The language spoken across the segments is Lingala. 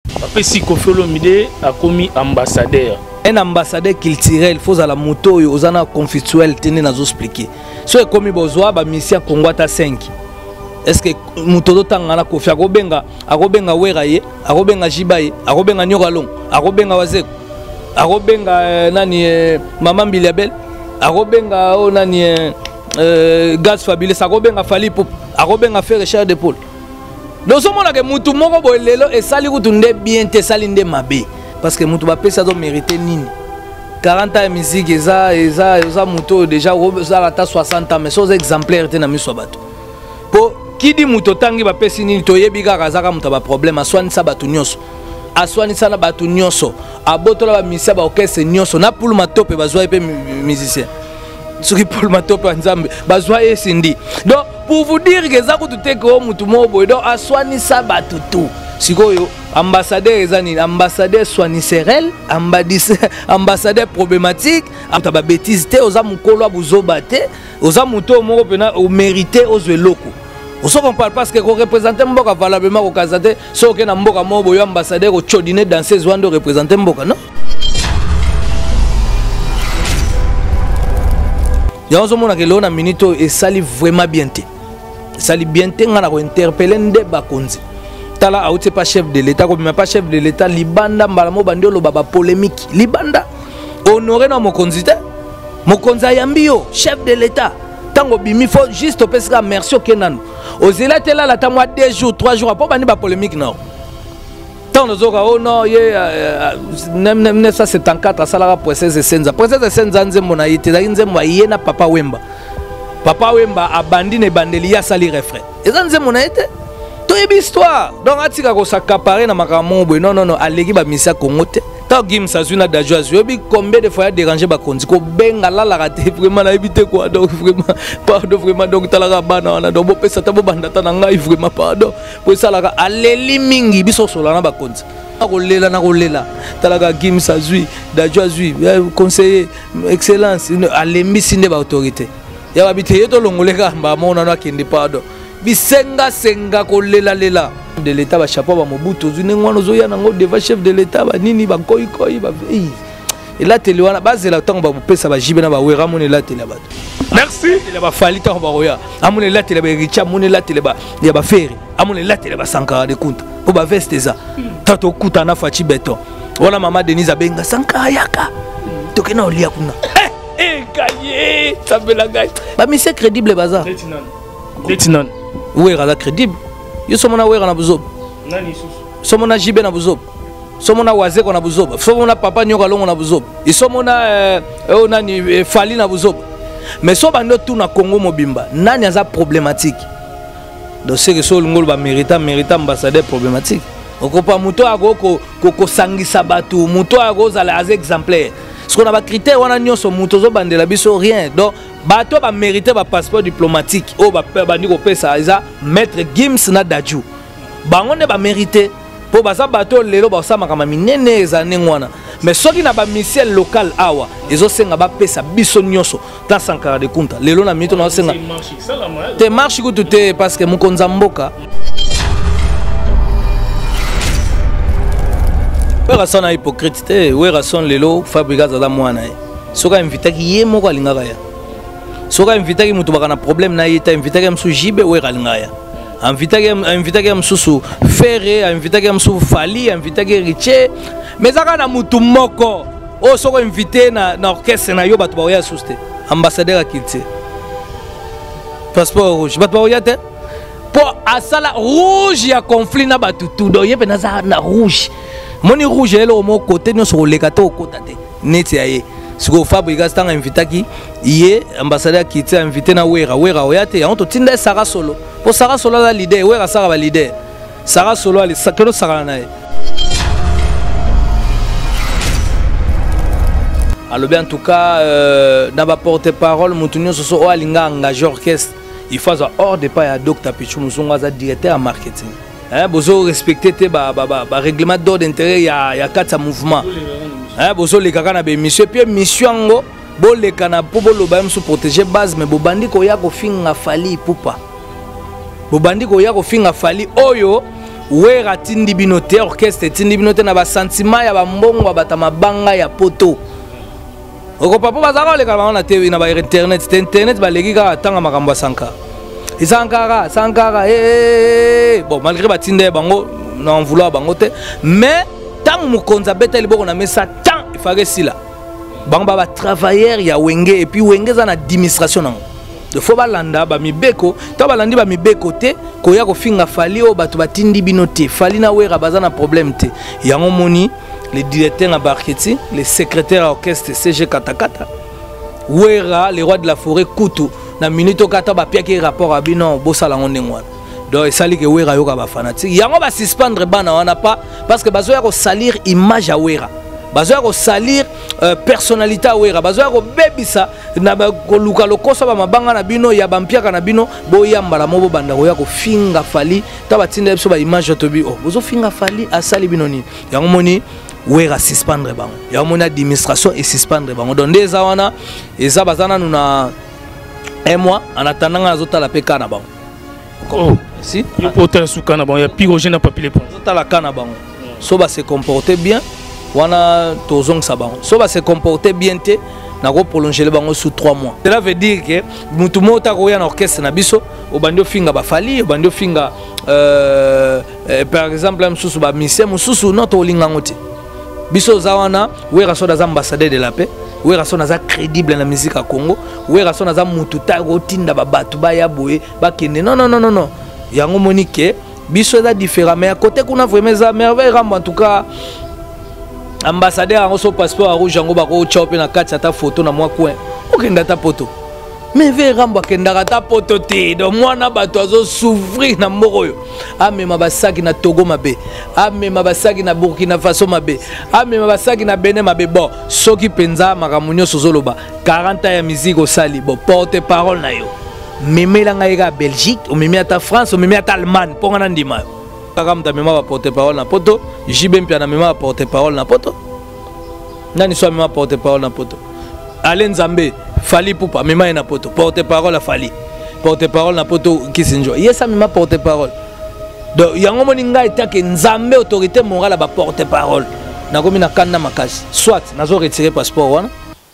Après si Koffi Olomide a commis ambassadeur. Un ambassadeur culturel, il faut à la moto, aux ana conflictuel, tenez à expliquer. So comme besoin, ba mission Congo ta 5. Est-ce que mutodo tangana Koffi agobenga weraye, agobenga jibaye, agobenga nyogalong, agobenga wazeko, agobenga nani Maman Biliabel, agobenga nani Gaz Fabulous, agobenga Fally Ipupa, agobenga Frère Richard de Paul. Donc ce monde que mutu moko bolelo et sali kutunde bien te sali nde mabe parce que mutu ba pesa do mériter nini 40 ans musique eza mutu déjà za la 60 ans maissos exemplaires te na miso bato po ki di mutu tangi ba pesi nini to yebi kaka zaka mutu ba problème aswani sa bato nyonso aswani sana bato nyonso abotola ba misia ba orchestre nyonso na pour matope bazwa pe musicien soki pour matope nzambe bazwa esindi donc pour vous dire que ça coûte tout que mutu mobo donc aswani sa bato tout sikoyo ambassadeur ezani ambassadeur soignicerel ambassadeur problématique ata ba bêtise te oza mukolo abuzoba te oza muto moko pena o mériter ozwe loko oso compare parce que ko représenter mboka valablement ko kazate so ke na mboka mobo yo ambassadeur ko chodine danseuse wando représenter mboka non ya ozo mona ke lona minito et sali vraiment bien te sali bien te ngana ko interpeller nde bakonzi tala auti pas chef de l'état comme pas chef de l'état libanda mbalamo bandiolo baba polémique libanda honoré na mokonzi te mokonzi ayambio chef de l'état tango bimi faut juste opesika merci okenano ozela tela la tamwa 2 jours 3 jours après bani ba polémique non tant nozoka oh non ye 1974 asala procès senza nzembo na yite za nzembo yena papa Wemba abandi ne bandeli ya sali refrain eza nzembo na yite to yebi histoire donc atika ko s'accaparer na makambo boy non aleki ba misa Congo te tant Gim Sazuna Dajou yebi combien de fois a dérangé ba konzi ko benga la raté vraiment na yebi te quoi donc vraiment donc talaka bana na donc bo pesa ta bo bandata na ngai vraiment pardon po salaka aleli mingi biso sola na ba konzi na kolela talaka Gim Sazui Dajou conseiller excellence alembi sinde ba autorité ya babite yeto longoleka mba mona na kende pardon bisenga kolela de l'état ba chapeau ba Mobutu zune ngwana zo ya nango devant chef de l'état ba nini ba koi ba et là télé wana bazela tango ba pesa ba jibe na ba wera mona la télé ba merci il ba fali tango ba roya amone la télé ba richa mona la télé ba ya ba feri amone la télé ba Sankara de compte po ba veste za tato kuta na fachi beton wana mama Denise abenga Sankara yaka tokena olia kuna kaye sabela gai ba monsieur crédible bazar Detinon wera la crédible yo somona wera na buzob nani susu somona jibe na buzob somona wazeko na buzob somona papa nyoka longo na buzob isomona nani Fally na buzob mais so bando tout na Congo mobimba nani aza problématique donc c'est que so ngolo ba mérita ambassadeur problématique okopa muto agoko ko sangisa batu muto agoza az exemplaire ce qu'on a ba critère wana nyonso muto zo bandela biso rien donc bato ba mériter ba passeport diplomatique o ba ndiko pesa eza maître Gims na Dajou bango ne ba mériter po ba sa bato lelo ba sa makama minene ezane ngwana mais soki na ba mission local awa ezo senga ba pesa biso nyonso ta Sankara de Kunta lelo na mito na senga te marche ku tout parce que mukonza mboka wera son hypocrite te wera son lelo fabrikas za mwana soka invita ki ye moko alingaka ya soka invita ki mutu bakana problème na yeta invita ki msu jibe wera alingaya invita ki msusu Ferre invita ki msu Fally invita ki Riche mais aka na mutu moko o soko invité na orchestre na yo batu ba oya suste ambassadeur akilti passeport rouge batu ba oya te po asala rouge ya conflit na batu tout do yebe na za na rouge moni rouge elo mo côté no sur le kato kota te neti aye siko Fabrikas tanga invita ki ye ambassadeur akilti invité na wera oya te on to tinda Sara Solo po Sara Solo la leader wera Sara ba leader Sara Solo ali sakelo Sara na ye. Alors bien en tout cas dans ma porte-parole Moutounio Soso o alinga engagé orchestre il faut hors de pas ya Dr Pichou Muzonga directeur en marketing hein bozo respecter te ba règlement d'ordre d'intérêt ya quatre mouvement hein bozo le kaka na be monsieur puis mission ngo bo le kana po bo loba mso protéger base mais bo bandi ko ya ko finga Fally Ipupa bo bandi ko ya ko finga Fally oyo wera tindi binote orchestre tindi binote na ba sentiment ya ba mbongo bata mabanga ya poto oko papa bazaka le kala na TV na ba internet ba legi ka tanga makambo Sankara Sankara bon malgré ba tinde bango na en vouloir bango te mais tant mukonza beta liboko na mesa tant il fallait sila bango ba travailleur ya wenge et puis wenge za na administration nango de faut balanda ba mibeko to balandi ba mibeko te ko ya ko finga fali o batu batindi binote fali na wera bazana problème te yango moni les directeurs en marketing les secrétaires à orchestre CG Katakata wera les rois de la forêt kutu na minute kata ba piaki rapport à bino bosala ngondengwana donc esali ke wera yoka ba fanatique yango ba suspendre bana wana pas parce que bazo ya ko salir image à wera bazo ya ko salir personnalité à wera bazo ya ko bebisa na ko luka lokosa ba mabanga na bino ya bampiaka na bino boyambala mobo banda ko ya ko finga fali ta batinda biso ba image to bi oh bozo finga fali asali bino ni yango moni wera suspendre bango yango moni administration et suspendre bango donc des wana eza bazana nuna un mois en attendant azota la peka na bango oh si il faut être sous kana bango ya pyrogène na papier pour azota la kana bango so ba se comporter bien wana tozong sa bango so ba se comporter bien te na ko prolonger le bango sous 3 mois cela veut dire que mutu mota ko ya na orchestre na biso obandi finga ba fali obandi finga par exemple mususu ba mission mususu not olinga ngote biso zawana wera so da ambassadeur de la paix wera so naza crédible na musique à Congo wera so naza mutu ta ko tinda ba batu ba ya boye ba kende non yango monique biso da différent mais à côté kuna vraiment za merveille rambo en tout cas ambassadeur a son passeport à rouge yango bako chope na kati ata photo na moi coin okenda ta poto mais ve rambo kenda ta poto te do mwana bato azo souffrir na moroyo amema basaki na Togo mabe amema basaki na Burkina Faso mabe amema basaki na Benin mabe bon soki penza makamunyo sozoloba 40 ans ya musique au sali bon porte parole na yo memela ngaika Belgique ou memi ata France ou memi ata Allemagne ponga na ndima comme ta mémoire porte parole na poto JB mpia na mémoire porte parole na poto nani so mémoire porte parole na poto Alain Nzambe Fali Poupa mémoire na poto porte parole a Fali porte parole na poto Kisinjo yesa mémoire porte parole donc yango moninga etake Nzambe autorité morale ba porte parole na komi na kanda makasi soit nazo retirer passeport wana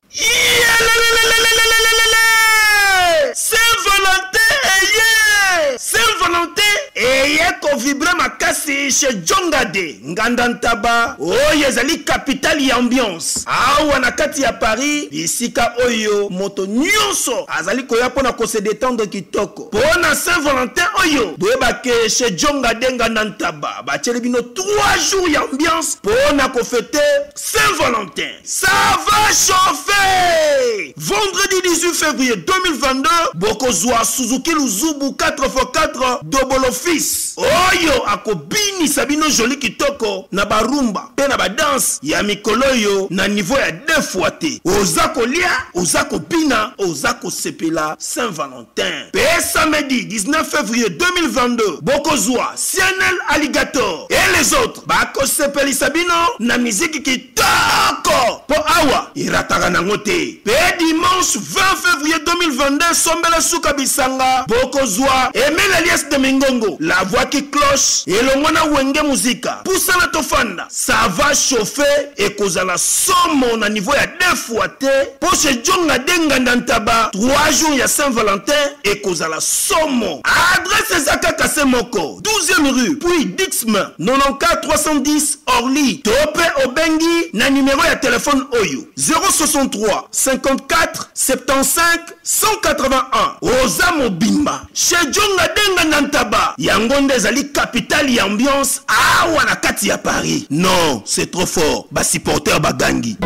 et ko vibre makasi chez Jongade Ngandantaba oyo ezali capitale ya ambiance awa na kati ya Paris bisika oyo moto nyonso azali koya pona ko se détendre kitoko pona Saint-Valentin oyo boyeba ke chez Jongade Ngandantaba ba bino 3 jours ya ambiance pona ko fêter Saint-Valentin. Ça va chauffer. Vendredi 18 février 2022 bokozwa Suzuki Luzubu 4x4 double office oyo akobini sabino joli kitoko na barumba pe na badance ya mikolo yo na niveau ya 2 fois te ozako lia ozako bina ozako sepela Saint-Valentin pe samedi 19 février 2022 bokozwa Cianel Alligator et les autres bako sepeli sabino na musique kitoko po awa irataka nango te pe dimanche 20 février 2022 sombela suka bisanga bokozwa Emile Alias de Mingongo la voix qui cloche et le mona wenge musica poussa na tofanda ça va chauffer et kozala somo na niveau ya 2 fois te pour chez Jonga denga ndantaba 3 jours ya Saint-Valentin et kozala somo adresse Zaka Kasemoko 12e rue puis Dixme 94 310 Orly Topé Obengi na numéro ya téléphone oyo 063 54 75 181 Oza Mobimba chez Jonga denga ndantaba yangonde ezali capitale ya ambiance awa na kati ya Paris. Non, c'est trop fort. Ba supporter bagangi.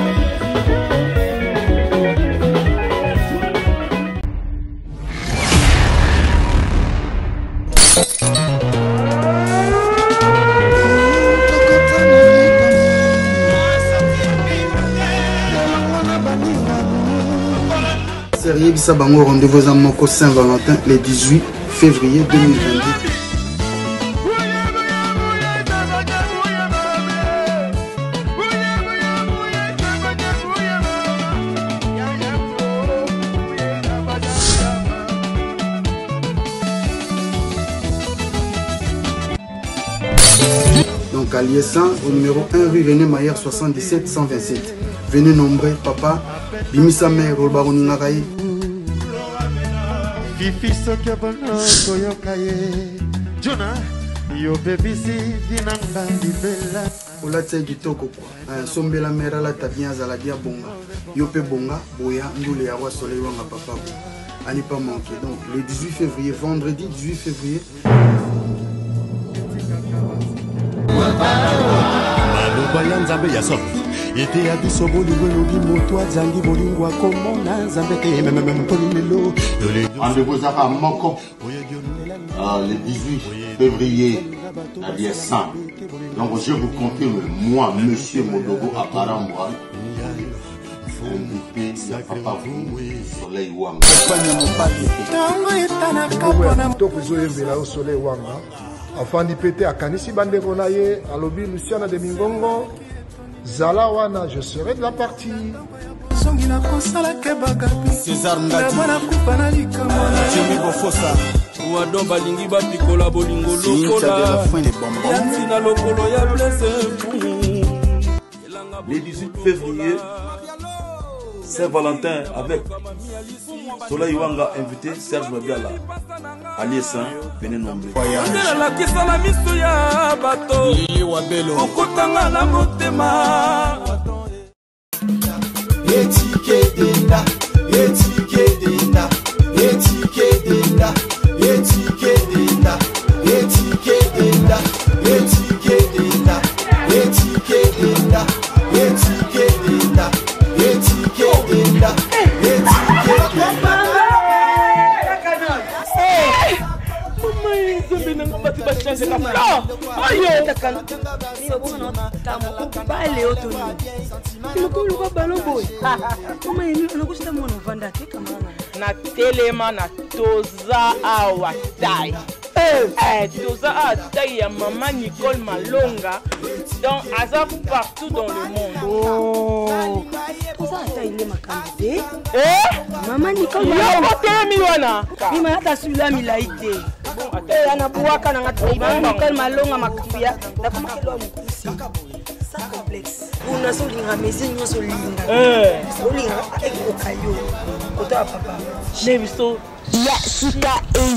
Sérieux bisa bango rendez-vous à Moko Saint-Valentin le 18 février 2022. Donc à Liessan, au numéro 1 rue René Maillère 77 127. Venez nombreux, papa. Bimisa mère, Robaron Naraï. Fifi Sokiabono, Koyokaye. Jonah, yo baby si, Vinanga, Libella. Ola tse kitoko kwa. Sombela mère la tabien za la dia bonga. Yo pe bonga, boya, ndule ya roi soleil wanga papa. À ne pas manquer. Donc le 18 février, vendredi 18 février. Le 18 février à Liessan. Donc je vous confirme, moi, monsieur Modogo Aparamboa, invité à Papa Soleil Wanga. Soleil Wanga. Afin de péter à Kanisi Banderonaye, à l'Obi Luciana de Mingongo, Zalawana, je serai de la partie. César Ndati, Jimmy Bofosa, Ouadon Balingi Bapikola Bolingo Lokola, Yansina Lokolo ya blessé. Le 18 février, Saint-Valentin avec Soleil Wanga invité Serge Mabiala. À Liessan, venez nombreux. na telema na toza awa tai toza awa tai ya maman Nicole Malonga, donc aza partout dans le monde. Toza tai le makande maman Nicole Malonga telemi wana ni malata sula milaite anabuaka na ngatai maman Nicole Malonga makufia na kama kilo mkusi ça complexe una solinga mezinyo solinga solinga ekokayo kota papa nebiso Yassika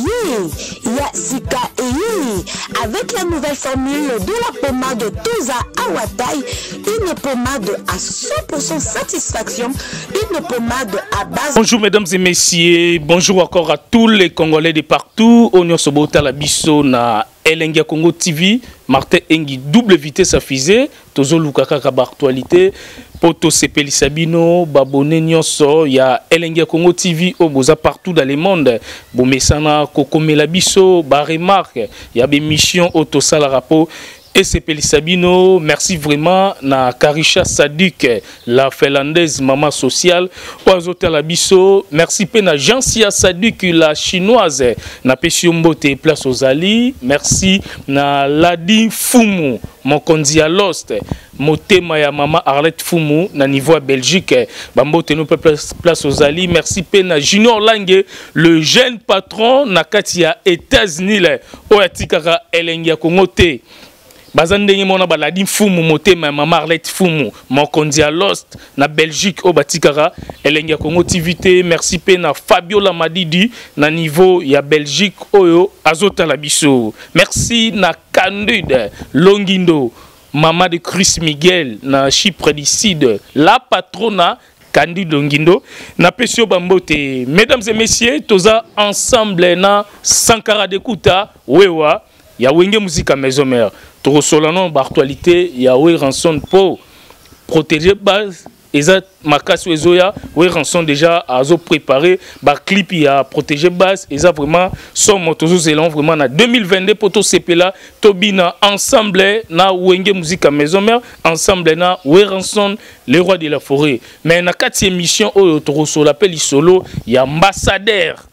Eye, avec la nouvelle formule de la pommade Toza Awatai, une pommade à 100% satisfaction, une pommade à base. Bonjour mesdames et messieurs, bonjour encore à tous les Congolais de partout. On se bota la biso na Elengia Congo TV, Martin Engi double vitesse à fusée, Tozo Lukaka actualité. Poto Sepeli Sabino, Babone Nyonso, il y a Elengia Congo TV au boza partout dans le monde. Bomesana Kokomela Biso, ba remarque, il y a des missions auto salarapo et Sepeli Sabino, merci vraiment na Karisha Sadik, la finlandaise maman sociale, Oazote la Biso, merci pe na Jansia Sadik la chinoise, na Pesiombote place aux Ali, merci na Ladi Fumu, mon kondia Lost. Motema ya mama Arlette Fumu na niveau à Belgique bambote no place aux Ali, merci pena Junior Lange le jeune patron na katia États-Unis oyatikaka Elengia Congo te bazandenge mona baladi Fumu motema ya mama Arlette Fumu mokondia Lost na Belgique o batikaka Elengia Congo TV te, merci pena Fabiola Madidi na niveau ya Belgique oyo azota la biso, merci na Candide Longindo Maman de Chris Miguel na Chypre du Sud, la patrona Candide Longindo na Pesio Bambote. Mesdames et messieurs, toza ensemble na Sankara de Kuta wewa ya wenge musique maison mère. Toro solano actualité ya we ranson pour protéger base Eza Makasu Ezoya, oui, rançon déjà à zo préparé, bah clip il a protégé base, Eza vraiment son motozo zélan vraiment na 2022 poto sepela Tobina ensemble na Wenge musique à maison mère, ensemble na oui rançon les rois de la forêt. Mais na 4e émission au Toro Solo appelle solo, il y a ambassadeur.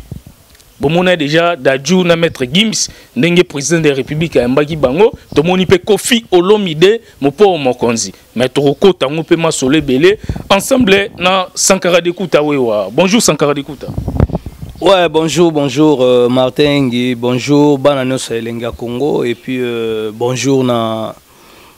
Bon, on a déjà Dadjou na maître Gims, n'engue président de la République à Mbagi Bango, to moni pe Kofi Olomide, mon pauvre Mokonzi. Mais Toroko tango pe ma solé belé, ensemble na Sankara de Kuta wewa. Bonjour Sankara de Kuta. Ouais, bonjour Martin Ngi, bonjour Bananos Elenga Congo et puis bonjour na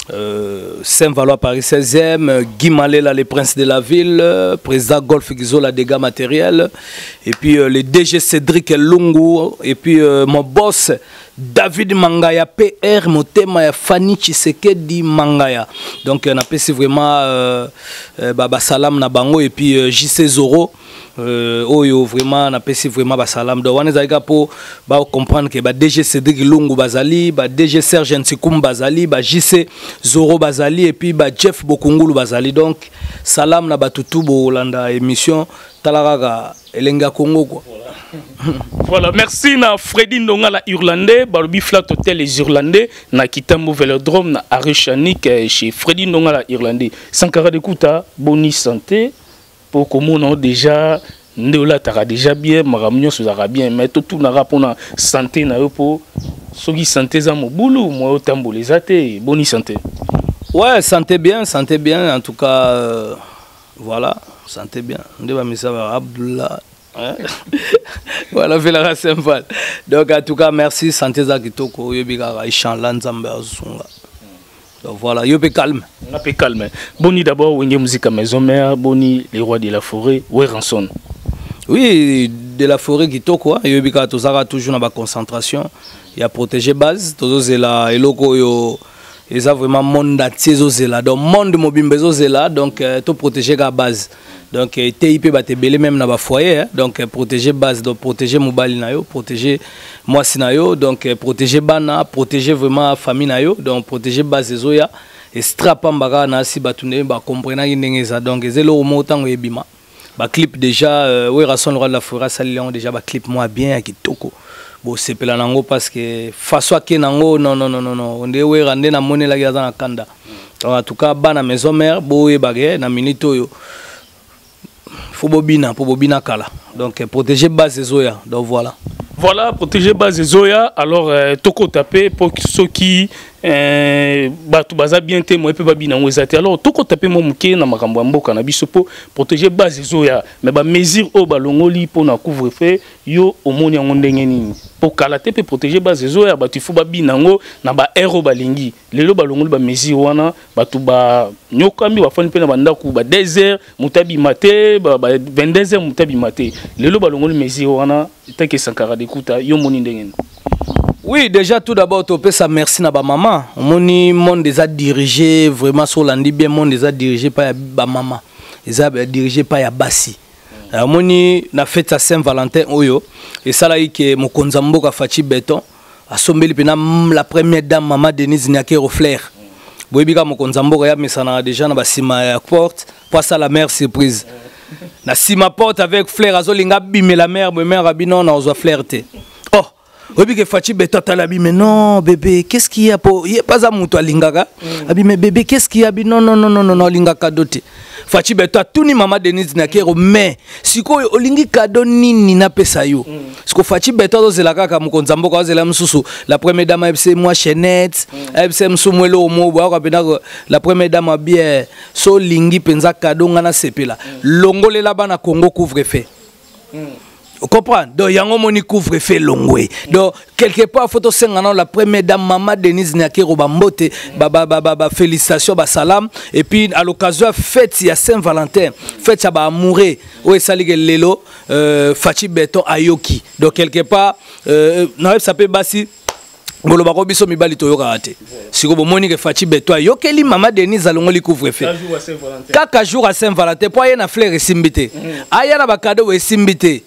Saint-Valois Paris 16e, Guy Malela, les princes de la ville, président Golf Gizola, dégâts matériels, et puis le DG Cédric Lungu, et puis mon boss David Mangaya, PR, Motema, Fanny Tshisekedi Mangaya. Donc on a passé vraiment Baba Salam Nabango, et puis JC Zoro. Oyo vraiment na pesi vraiment ba salam do wana zaika po ba comprendre que ba DG Cédric Lungu bazali ba DG Serge Ntsikum bazali ba JC Zoro bazali et puis ba Jeff Bokungulu bazali donc salam na batutu bo landa émission talaraga elenga Congo quoi. Voilà, merci na Freddy Ndonga la Irlandais, Barbie Flat Hotel les Irlandais, na Kitambo Velodrome na Arishanik chez Freddy Ndonga la Irlandais. Sankara de Kouta, boni santé. Pour comment on a déjà Ndola tara déjà bien maramnyo suzara bien mais tout na rapona santé na yo pour soki santé za mobulu moi otamboleza te bonne santé. Ouais, santé bien en tout cas voilà, santé bien. Ndeba misa Abdullah. Voilà, fait la sympa. Donc en tout cas merci santé za kitoko yobika Ishanla Nzambe azunga. Donc voilà, il est calme. On a calme. Boni d'abord, Wenge Musique Maison Mère, Boni les rois de la forêt, Ranson. Oui, de la forêt qui toque quoi. Il y a toujours dans la concentration. Il y a protégé base. Tous là, et loko yo, ils ont vraiment monde d'attiser là. Donc monde mobile là, donc tout protéger la base. Donc TIP va te belé même dans le foyer, donc protéger base, donc protéger mobile nayo, protéger moi sinayo, donc protéger bana, protéger vraiment famille nayo, donc protéger base zoya et strapam baga na si batune ba comprendre ngeza donc zelo montant ebima. Ba clip déjà ouais Rasson le roi de la forêt salion déjà ba clip moi bien kitoko. Bon c'est pela nango parce que façon ke nango non on de ouais rande na monnaie la gaza na kanda. Donc en tout cas bana maison mère bo e bagé na minito yo. Pour bobina kala. Donc protéger base Zoya. Donc voilà. Voilà, protéger base Zoya. Alors toko tapé pour ceux qui batu baza bien témoin pe babina wezate. Alors toko tapé mo muke na makambo mboka na biso po protéger base Zoya. Mais ba mesure o balongoli pour na couvre-feu yo omoni ngo ndenge nini. Pour kalaté pe protéger base Zoya batu fu babina ngo na ba aéro balingi. Lelo balongoli ba mesure wana batu ba nyokambi bafani pe na bandaku ba désert mutabi maté ba 22h mutabi maté. Lelo balongoli mesure wana tant que Sankara de Kouta yo moni ndenge. Oui, déjà tout d'abord, tu peux ça merci na ba maman. Moni monde des a dirigé vraiment sur l'andi bien monde des a dirigé par ba maman. Ils a dirigé par ya basi. Moni na fête à Saint-Valentin oyo et ça là que mokonza mboka Fachi Beton a sombeli pena la première dame maman Denise Nyakero Flair. Boyebika mokonza mboka ya mesana déjà na ba sima ya porte pour ça la mère surprise. Na sima porte avec Flair azolinga bimé la mère abino na ozo flirter. Oh oui, que Fachi Beton talabi, mais non, bébé, qu'est-ce qu'il y a pour. Il n'y a pas à mouton à Lingaga. Abi, mais bébé, qu'est-ce qu'il y a? Non, Lingaga doté. Fachi Beton, tout ni maman Denise Nakero, mais si quoi, Olingi Kado ni na pesayo. Parce que Fachi Beton, c'est la kaka, mon konzambo, c'est la msoussou. La première dame, c'est moi, Chenette, c'est msoumwelo, mo, la première dame, bien, so Lingi, penza Kado, ngana sepela. Longole là-bas, na Congo couvre-feu. Vous comprenez? Donc, il y a un moni couvre-feu longwe. Donc, quelque part, photo 5 ans, la première dame, maman Denise Nyakero Bambote, félicitations, salam. Et puis, à l'occasion, fête, il y a Saint-Valentin, fête, ça va amourer. Oui, ça ligue Lelo, Fachi Beton, Ayoki. Donc, quelque part, ça peut bassi. Goloba biso mibali toyoka ate. Siko bomoni ke Fachi Beton yokeli maman Denise alongoli couvre-feu. Kaka jour à Saint-Valentin, pour na fleur esimbité. Aya na ba cadeau esimbité.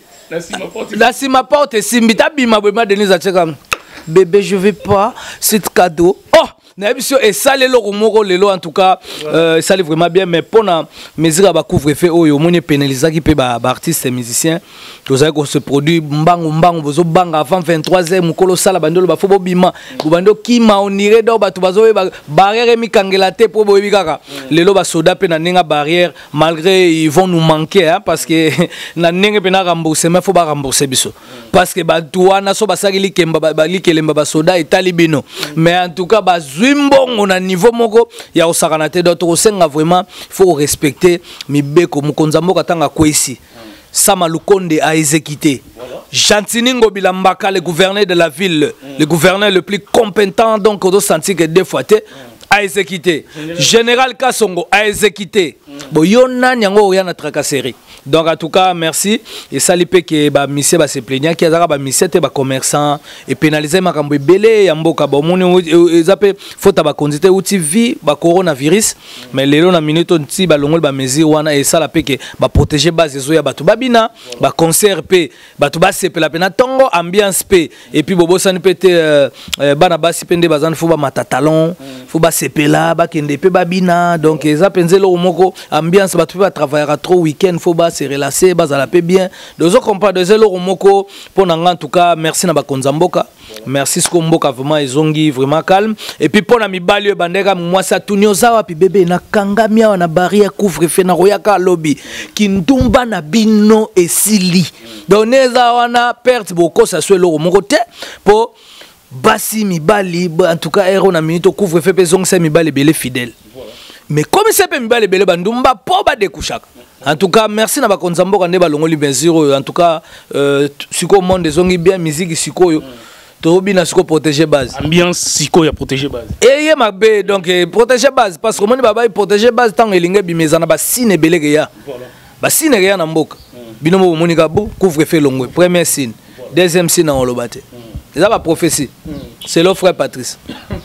La sima porte et simbita bima bema Denise atcheka. Bébé, je veux pas cet cadeau. Oh, et ça les lelo en tout cas ça allait vraiment bien mais pour na mesure ba couvre-feu oyo moni pénaliser qui peut ba artiste et musicien tous avez se produit mbango bozo banga avant 23h mukolo sala bandolo ba fobo bima bando kima onire do batu bazo barrière mi kangela te pour boyebi kaka lelo ba soda pe na nenga barrière malgré ils vont nous manquer hein, parce que na nenga pe na rembourser mais faut ba rembourser biso parce que ba douana so ba sakili kemba ba likelemba ba soda et talibino mais en tout cas ba Zimbong on a niveau moko ya osakanate d'autres senga vraiment faut respecter mibeko mukonzambo katanga kwesi Sama Lukonde a exécuté Jantiningo Bilambaka le gouverneur de la ville le gouverneur le plus compétent donc on doit sentir que deux fois a exécuté. Général Kassongo a exécuté. Bon, yona nyango ya na tracasserie. Donc en tout cas merci et salipe que ba monsieur ba se plaignant qui azaka ba monsieur te ba commerçant et pénaliser makambo belé ya mboka ba moni ezape faute ba conduite outi vie ba coronavirus mais lelo na minute nti ba longol ba mesure wana et sala pe que ba protéger base zo ya batu babina ba concert pe batu ba sepela pe na tongo ambiance pe et puis bobo sani pété bana basi pende bazan fo ba matatalon fo ba sepela ba kende pe babina donc ezape nzelo moko ambiance batu ba travailler trop week-end fo ba se relaxer bazala pe bien dozo comprendre de zelo moko pour en tout cas merci na bakonzamboka merci ce mboka vraiment ezongi vraiment calme et puis pour na mibali bandeka moi ça tunioza wapi bébé na kangamia wana barrière couvre feu na royaka lobby kindumba na bino esili doneza wana perte boko ça soit lo moko te pour basi mibali en tout cas héros na minute couvre feu pezong c'est mibali belé fidèle mais comme c'est pas mibali belé bandumba po ba découchaka. En tout cas, merci na bakonzambo kande balongoli bien sûr. En tout cas, siko monde zongi bien musique siko yo. Tobi na siko protéger base. Ambiance siko ya protéger base. Et yé mabe donc protéger base parce que moni baba protéger base tant elinge bimezana ba sine belege ya. Voilà. Ba sine ya na mboka. Binomo moni kabu couvre fait longwe. Premier signe. Deuxième signe na olobate. C'est la prophétie. C'est le frère Patrice.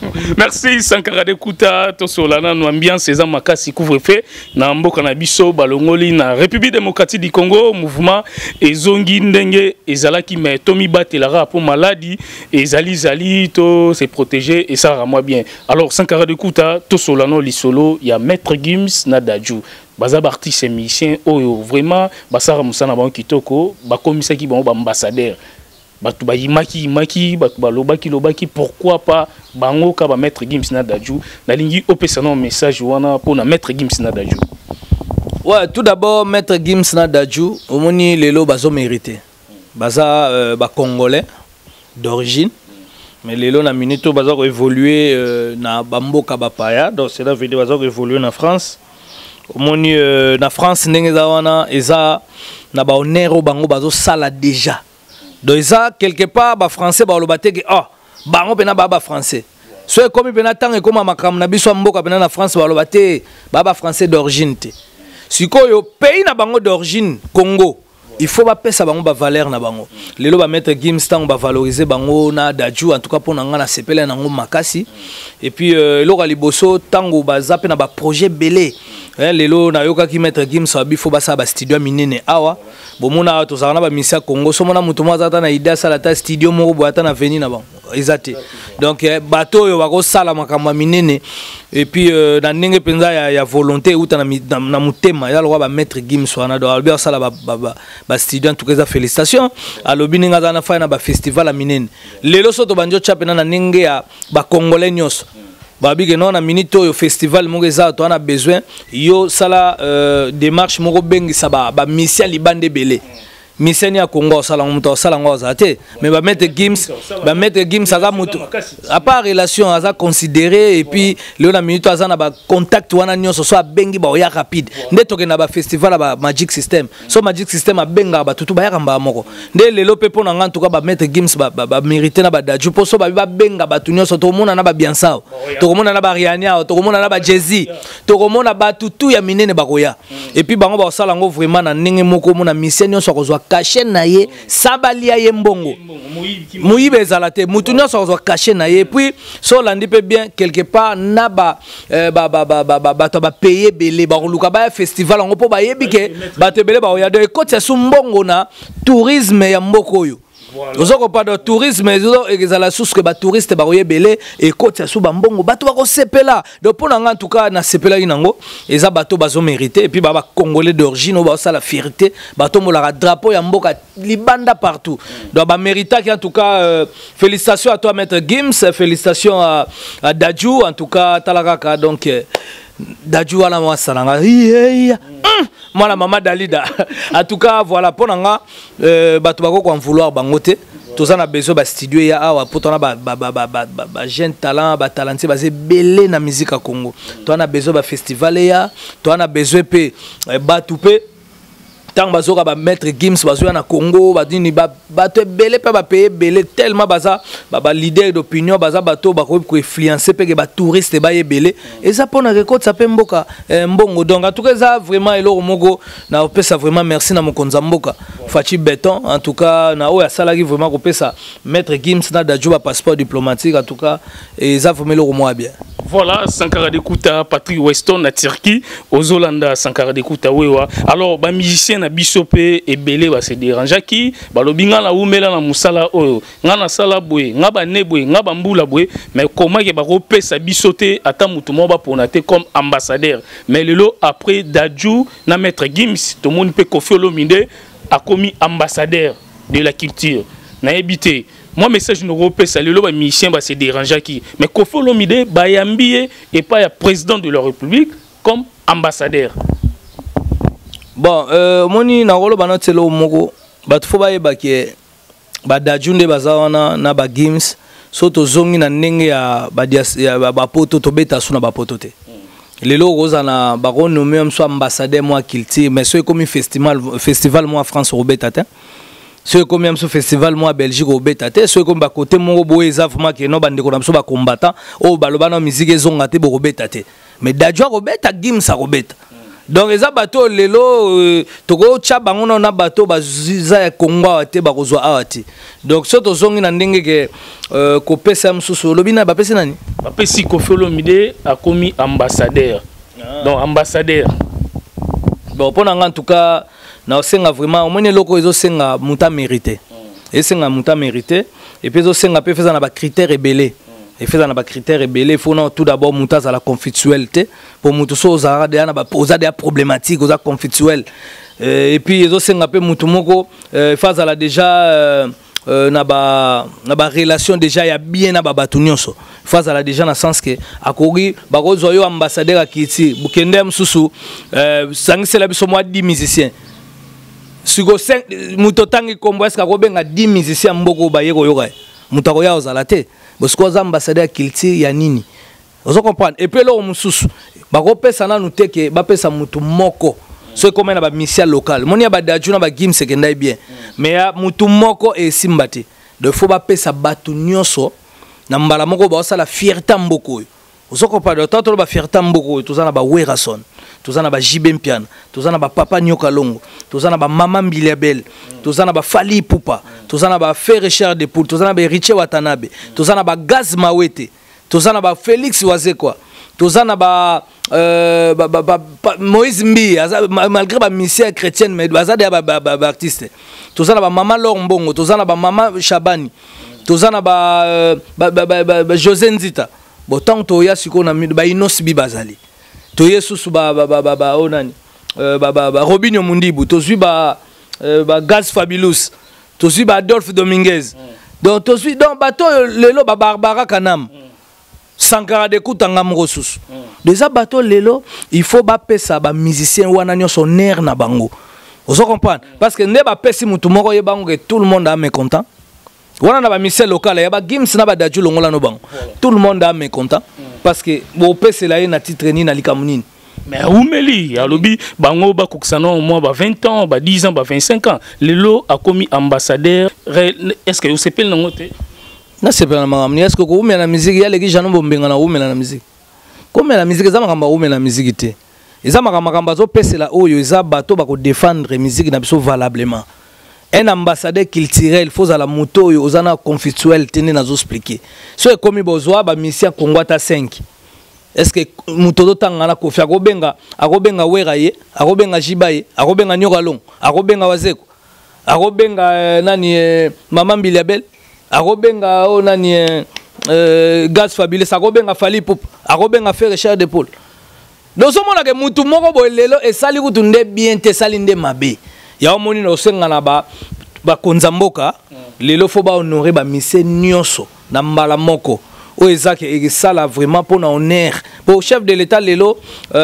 Merci Sankara de Kouta, Tosolana, nous ambiance, ces amakasi couvre-feu, Nambo Kanabiso, Balongoli, na République démocratique du Congo, mouvement, et Zongi Ndenge, et Zalaki, mais Tommy Batelara pour maladie, et Zali, to se protéger, et ça rend bien. Alors Sankara de Kouta, Tosolano, Lisolo, il y a Maître Gims, Nadadjou. Baza artiste et musicien, oh vraiment, Basara Moussana Ban Kitoko, Bakomisa qui bon ambassadeur. Batu ba yimaki batu ba lobaki pourquoi pas bango ka ba Maître Gims Nadadjou na lingi opesa no message wana pour na Maître Gims Nadadjou. Ouais, tout d'abord Maître Gims Nadadjou omoni lelo bazo mérité. Baza ba congolais d'origine mais lelo na minute bazo évoluer na bamboka bapaya donc c'est la vidéo bazo évoluer na France. Omoni na France ndenge za wana eza na ba honneur bango bazo sala déjà. Donc ça quelque part ba français ba lobate que oh bango pena ba français soit comme pena tant et comme makam na biso mboka pena na France ba lobate ba français d'origine te sikoyo pays na bango d'origine Congo il faut pas pesa bango ba valeur na bango lelo ba Maître Gims tant ba valoriser bango na Dadjou en tout cas pour na ngana sepela na ngo makasi et puis lora liboso tango ba zape na ba projet belé lelo na yoka ki Maître Gims abi faut ba sa ba studio minene awa bomona to zana ba misia Congo so mona mutu mwa zata na idea sala ta studio moko boata na veni na bango ezate donc bateau yo bako sala makambo minene et puis na ndenge penza ya volonté uta na mutema ya lwa ba Maître Gims wana do albert sala ba studio en tout cas félicitations alobi ninga zana fa na ba festival a minene lelo so to banjo chapena na ndenge ya ba congolais nyos babi que non na minute au festival mongeza to ana besoin yo sala démarche moko bengi sa ba mission libande belé mission ya Congo sala muto sala ngoza te mais ba Maître Gims aza muto à part relation aza considéré et puis le na minute aza na ba contact wana nyonso so bengi ba ya rapide ndeto ke na ba festival ba Magic System so Magic System a benga ba tutu ba ya kamba moko nde lelo pe pona nga en tout cas ba Maître Gims ba mériter na ba Dadjou po so ba benga ba tunyoso to mona na ba biansao to mona na ba Riania to mona na ba Jay-Z to mona ba tutu ya minene ba koya et puis bango ba sala ngo vraiment na ndenge moko mona mission nyonso kozwa caché na ye sabalia ye mbongo muibe zalate mutu nyonso kozwa caché na ye puis so landi pe bien quelque part na ba to ba payer belé ba luka ba festival ngo po ba yebike ba te belé ba ya de côté su mbongo na tourisme ya mboko yo ozoko pas de tourisme ezala source que ba touriste ba belé et côté su ba mbongo bato ba ko sepela donc pour en tout cas na sepela inango eza bato bazo mériter et puis ba congolais d'origine ba ça la fierté bato mola drapeau ya mboka libanda partout donc ba mérita qui en tout cas félicitations à toi Maître Gims, félicitations à Dadjou en tout cas talakaka donc Dadjou ala mwa salanga moi la maman Dalida en tout cas voilà pour nga bato bako ko en vouloir bangote tous on a besoin ba studio ya awa pour ton ba jeune talent ba talenté basé belé na musique à Congo to on a besoin ba festival ya to on a besoin pe ba toupé tant bazoka ba maître Gims bazoya na Congo badini bato belé pa ba payer belé tellement baza ba leader d'opinion baza bato ba ko influencer pe que ba touriste ba belé et ça pona record ça pe mboka mbongo donc en tout cas ça vraiment eloko moko na opesa vraiment merci na mokonza mboka Fachi Béton en tout cas na oya salaki vraiment opesa maître Gims na dajuba passeport diplomatique en tout cas et ça vraiment eloko mo bien. Voilà, Sankara Dekuta, Patrick Weston na Turquie, Ozolanda, Sankara Dekuta wewa. Alors, ba musicien na Bishopé et Belé va se déranger qui, ba lobinga na umela na musala oyo, nga na sala boye, nga ba nebwe, nga ba mbula boye, mais comment que ba repé sa bisoté ata mutu mo ba ponate comme ambassadeur. Mais lelo après Dadju na maître Gims, tout le monde peut Koffi Olomide a commis ambassadeur de la culture. Na habité moi message no repé ça lelo ba musicien va se déranger qui, mais Koffi Olomide ba yambie et pas ya président de la République comme ambassadeur. Bon, moni na rolo bana telo moko bat fo ba yeba ke ba Dadjunde bazawana na ba Gims soto zongi na ndenge ya ba poto to beta suna ba poto te. Lelo roza na ba renommé am so ambassadeur moi culture mais so comme festival moi France robeta te. So comme am so festival moi Belgique robeta te, so comme ba côté mo bo ezavuma ke no bande ko na so ba combattant o baloba na musique ezonga te bo robeta te. Mais Dadju robeta Gims robeta. Donc les bateaux lelo toko tchabango na bateau bazuza ya Kongo ate bakozwa awati. Donc soto zongi na ndenge ke ko pesa msusu lobina ba pesa nani? Ba pesi Koffi Olomide a commis ambassadeur. Donc ambassadeur. Bon pour en tout cas na senga vraiment au moins loko ezo senga muta mérité. Et senga muta mérité et puis ezo senga pe feza na ba critères rebellés. Et fait dans les critères rebellés, il faut tout d'abord monter à la conflictualité pour monter aux des problématiques, aux conflictuels. Et puis ils ont un peu mutumoko face à la déjà na ba relation déjà il y a bien na ba batunyoso. Face à la déjà dans sens que akori ba kozoyo ambassadeur akiti bukende msusu sangise la biso moi 10 musiciens. Sugo 5 mutotangi kombo est-ce ko benga 10 musiciens mboko ba yeko yoka. Mutako ya ozalate. Parce que les ambassadeurs culture ya nini. Vous comprenez? Et puis là on mususu ba ko pesa na nuté ke ba pesa mutu moko. C'est comme na ba mission local. Moni ya ba Dadju na ba Gims sekendai bien. Mais ya mutu moko e simbati. De faut ba pesa batu nyonso na mbala moko ba osala fierté mboko. Vous comprenez? Tant ba fierté mboko tout ça na ba Werason. Tout ça na ba Jibé Mpiana. Tout ça na ba Papa Nyoka Longo. Tout ça na ba Mama Mbilebel. Tout ça na ba Fali Poupa. Tout ça na ba Fer Richard de Poul. Tout ça na ba Riche Watanabe. Tout ça na ba Gaz Mawete. Tout ça na ba Félix Wazekwa. Tout ça na ba Moïse Mbi malgré ba mission chrétienne mais baza de ba artiste. Tout ça na ba Mama Lombongo. Tout ça na ba Mama Chabani. Tout ça na ba José Nzita. Bon tant to ya siko na ba Inos Bi bazali. To yesusu ba onani Robinho Mundibu to suis ba Gaz Fabulous to suis ba Adolphe Dominguez donc to suis donc bato lelo ba Barbara Kanam Sankara Dekuta ngamrosus déjà bato lelo il faut ba pesa ba musicien wana nyoso ner na bango vous comprenez parce que ne ba pesi mutu moko ye bango que tout le monde a mécontent wana na ba musicien local ya ba Gims na ba Dadju longola no bango tout le monde a mécontent parce que bon pesa la na titre ni na likamunini. Mais Oumeli, alobi bango ba kuksana au moins 20 ans, 10 ans, 25 ans. Lelo a commis ambassadeur. Est-ce que vous savez le nom? Na c'est pas na est-ce que vous mettez la musique il y a les gens qui benga na vous mettez la musique. Comme la musique ça makamba vous mettez la musique té. Eza makamba zo pesa la oyo eza bato ba ko défendre musique na biso valablement. Un ambassadeur culturel faut à la moto aux ana conflictuel tenez na zo expliquer. So comme bozwa ba mission Kongwata 5. Est-ce que mutodo tangana Koffi akobenga weraye akobenga jibaye akobenga nyokalong akobenga wazeko akobenga nani Mama Mbilabel akobenga nani Gaz Fabulous akobenga Fali Poupa akobenga Fer Richard de Paul. Donc so mona ke mutu moko bolelo esali kutunde bien te sali nde mabe. Ya omoni no senga na ba konzamboka lelo fo ba honorer ba mise nyonso na mbala moko. O ezake et ça là vraiment pour na honneur pour chef de l'état lelo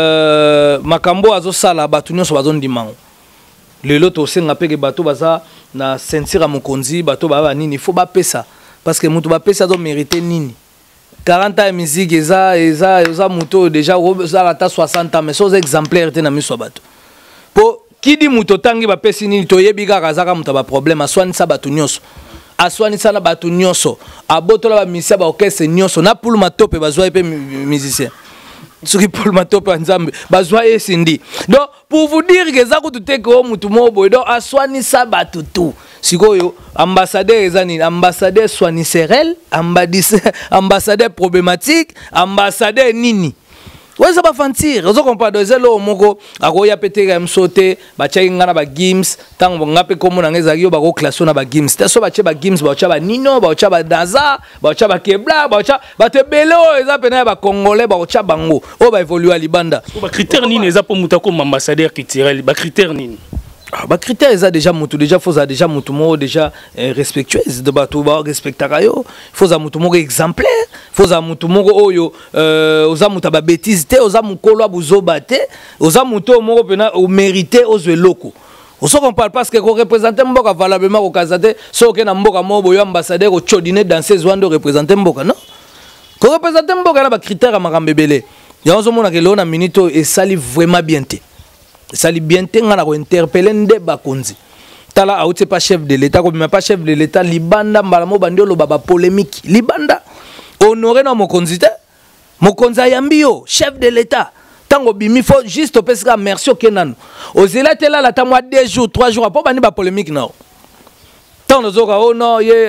makambo azo sala batu nyonso bazo ndimango lelo to senga peke bato baza na sentir mokonzi bato ba nini faut ba pesa parce que mutu ba pesa do mériter nini 40 ans musique eza muto déjà ça ata 60 ans mais so exemplaire te na miso bato pour kidi muto tangi ba pesi nini toyebi kaka azaka muta ba problème aswanisa batu nyonso aswanisa na batu nyonso abotola ba misia ba orchestre nyonso na Paul Matope bazwa pe musicien soki Paul Matope nzambe bazwa esindi. Donc pour vous dire que za kutute ko mutu mobo donc aswanisa batu tout sikoyo ambassadeur ezani ambassadeur soignicerel ambassadeur problématique ambassadeur nini. Ouais, ça va fantir. Vous comprenez? C'est là moko akoya pété comme sauter, bachai ngana ba games, tant bon ngape comme on angeza yo ba ko classe na ba games. T'as so bache ba games, bacha ba Nino, bacha ba Daza, bacha ba Kebla, bacha ba te belo, eza pena ba congolais, bacha bango. O ba évoluer à Libanda. Ba critère nini eza pour mutako ambassadeur culturel, ba critère nini? Bah critère ils a déjà mutu déjà faut ça déjà mutu mo déjà respectueuse de bateau ba respectaka yo faut ça mutu mo exemplaire faut ça mutu mo oyo oza muta ba bêtise te oza mukolo abuzoba te oza mutu mo pena au mériter aux locaux on se compare parce que ko représenter mboka valablement ko kazate so ke na mboka mo boyo ambassadeur ko chodine dans ces ones de représenter mboka non ko représenter mboka na ba critère makambebele ya ozo mona ke lona minito et sali vraiment bien te sali bien te ngana ko interpeller nde bakonzi tala auté pas chef de l'état comme pas chef de l'état libanda mbalamo bandiolo baba polémique libanda honoré na mokonzi te mokonzi ayambio chef de l'état tango bimi faut juste pesika merci au kenan ozela tela la tamwa 2 jours 3 jours après bani ba polémique na tango zoka oh non ye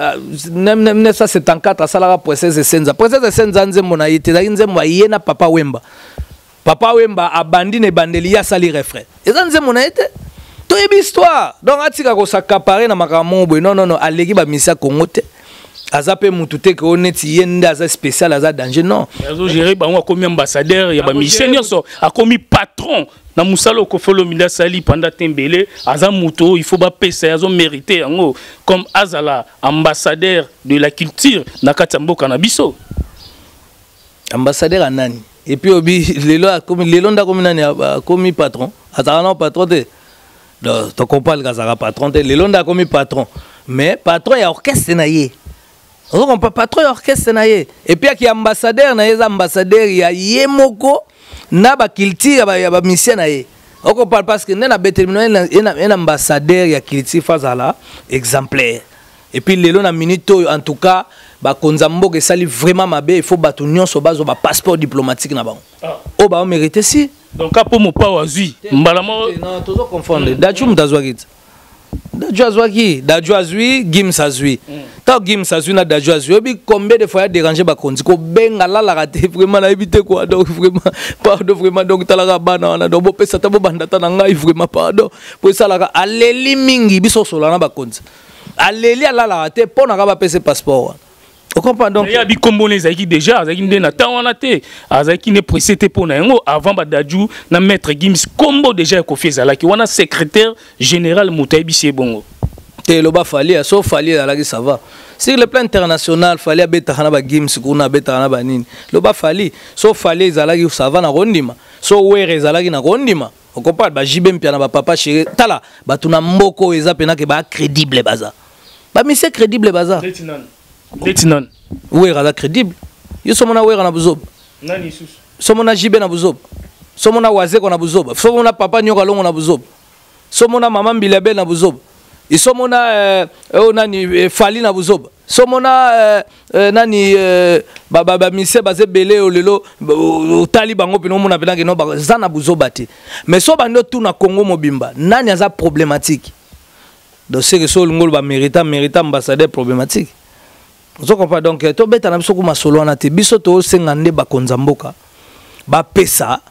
1974 asala procès senza nzembo na yite nzembo yena papa Wemba Papa Wemba abandi ne bandeli ya sali refrain. Eza nzembo na ete to yebi histoire. Donc atika ko sakapare na makambo boy non aleki ba misa Congo te. Azape mutute ko neti yenda za spécial aza danger non. Azo gérer ba wa komi ambassadeur ya ba mission nyonso akomi patron na musalo ko folo minda sali pendant tembele aza muto il faut ba pesa azo mériter yango comme azala ambassadeur de la culture na katamboka na biso. Ambassadeur anani et puis obi lelo nda komi nani komi patron atana patron te donc to comprendre ka patron te lelo nda komi patron mais patron ya orchestre na ye on comprend patron ya orchestre na ye et puis ki ambassadeur na ye ambassadeur ya yemoko na ba culture ya ba mission na ye on comprend parce que na déterminé un ambassadeur ya culture fazala exemplaire et puis lelo na minute en tout cas ba konzambo que sali vraiment mabe il faut batu nyonso bazo ba passeport diplomatique na bango o ba mériter si donc apo mo pa wazui mbalamo non tozo confondre daju mtazwaki daju azui gims azui ta gims azui na daju azui obi combien de fois déranger ba konzi ko benga la la raté vraiment na éviter quoi donc vraiment pardon vraiment donc talaka bana na do bo pesa ta bo banda ta na ngai vraiment pardon pour ça la aleli mingi biso sola na ba konzi aleli ala la raté pona ka ba pesa passeport. On comprend donc. Il y a des combonés qui déjà, avec une naté, avec une précédé pour n'engo avant badaju na maître Gims combo déjà kofi zala qui wana secrétaire général Moutaibi Sebongo. Te loba fali a so fali ala qui ça va. Sur le plan international fali abeta na ba Gims kuna beta na ba nini. Loba fali so fali zala qui ça va na rondima. So were zala qui na rondima. On comprend ba jibem pia na ba papa chéri. Tala ba tuna mboko eza pena ke ba crédible baza. Ba monsieur crédible baza. Lieutenant. Oui, c'est crédible. Yo somona wera na buzob. Nani sus. Somona jibe na buzob. Somona wazeko na buzob. Somona papa nyoka longo na buzob. Somona mama mbilabe na buzob. Isomona nani fali na buzob. Somona nani baba mise baze belé olelo tali bango pino mona pena ke no ba zana buzobati. Mais so bando tout na Congo mobimba. Nani aza problématique. Donc c'est que so ngolo ba mérita ambassadeur problématique. Vous comprenez donc to beta na biso kuma solo na te biso to sengande ba konzamboka ba pesa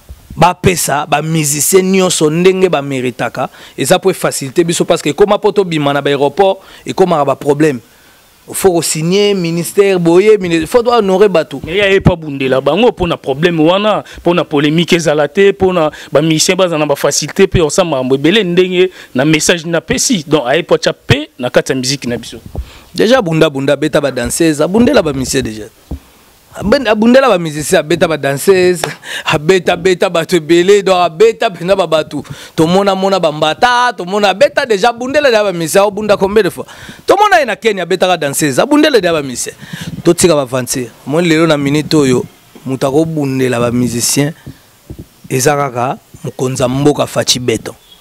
ba musicien nyonso ndenge ba méritaka et ça peut faciliter biso parce que comme poto bima na ba aéroport et comme ba problème il faut signer ministère boye il faut doit honorer batou mais il y a pas bundela bango pour na problème wana pour na polémique ezalate pour na ba mission bazana ba facilité pe osama mbebele ndenge na message na pesi donc ay po chapé na kata musique na biso. Déjà bunda beta ba danseuse abundela ba musicien déjà abundela ba musicien beta ba danseuse beta ba tebele do beta pena ba batu to mona ba mbata to mona beta déjà bundela ba musicien abunda combien de fois to mona ina Kenya beta ka danseuse abundela ba musicien to tika ba vantir mon lelo na minute oyo mutako bundela ba musicien ezakaka mukonza mboka fachi beto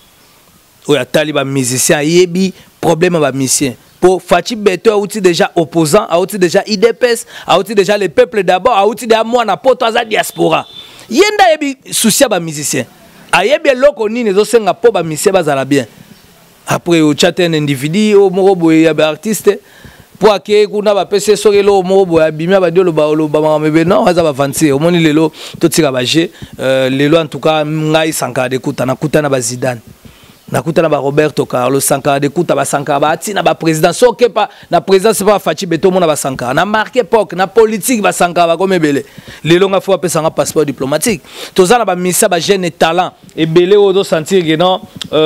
oyo atali bamusicien ayebi problème bamusicien po Fachi Beto auti déjà opposant auti déjà IDPS auti déjà le peuple d'abord auti déjà mwana poto aza diaspora yenda ayebi souci ya bamusicien ayebi eloko nini ezosenga po bamusicien bazala bien après ochate un individu o moko boye ya baartiste po ake kuna bapese soki eloko moko boye abimi abadi oloba makamebe non aza bavantie omoni lelo totika baje lelo en tout cas ngai Sankara Dekuta nakuta na bazidane nakuta na ba Roberto Carlos Sankara Dekuta ba Sankara ba tina ba président soki pa na président c'est pas Fachi Beto mona ba Sankara na marque époque na politique ba Sankara ba comme belé lelo nga faut apesa nga passeport diplomatique tozana ba misa ba jeune talent et belé ozo sentir que non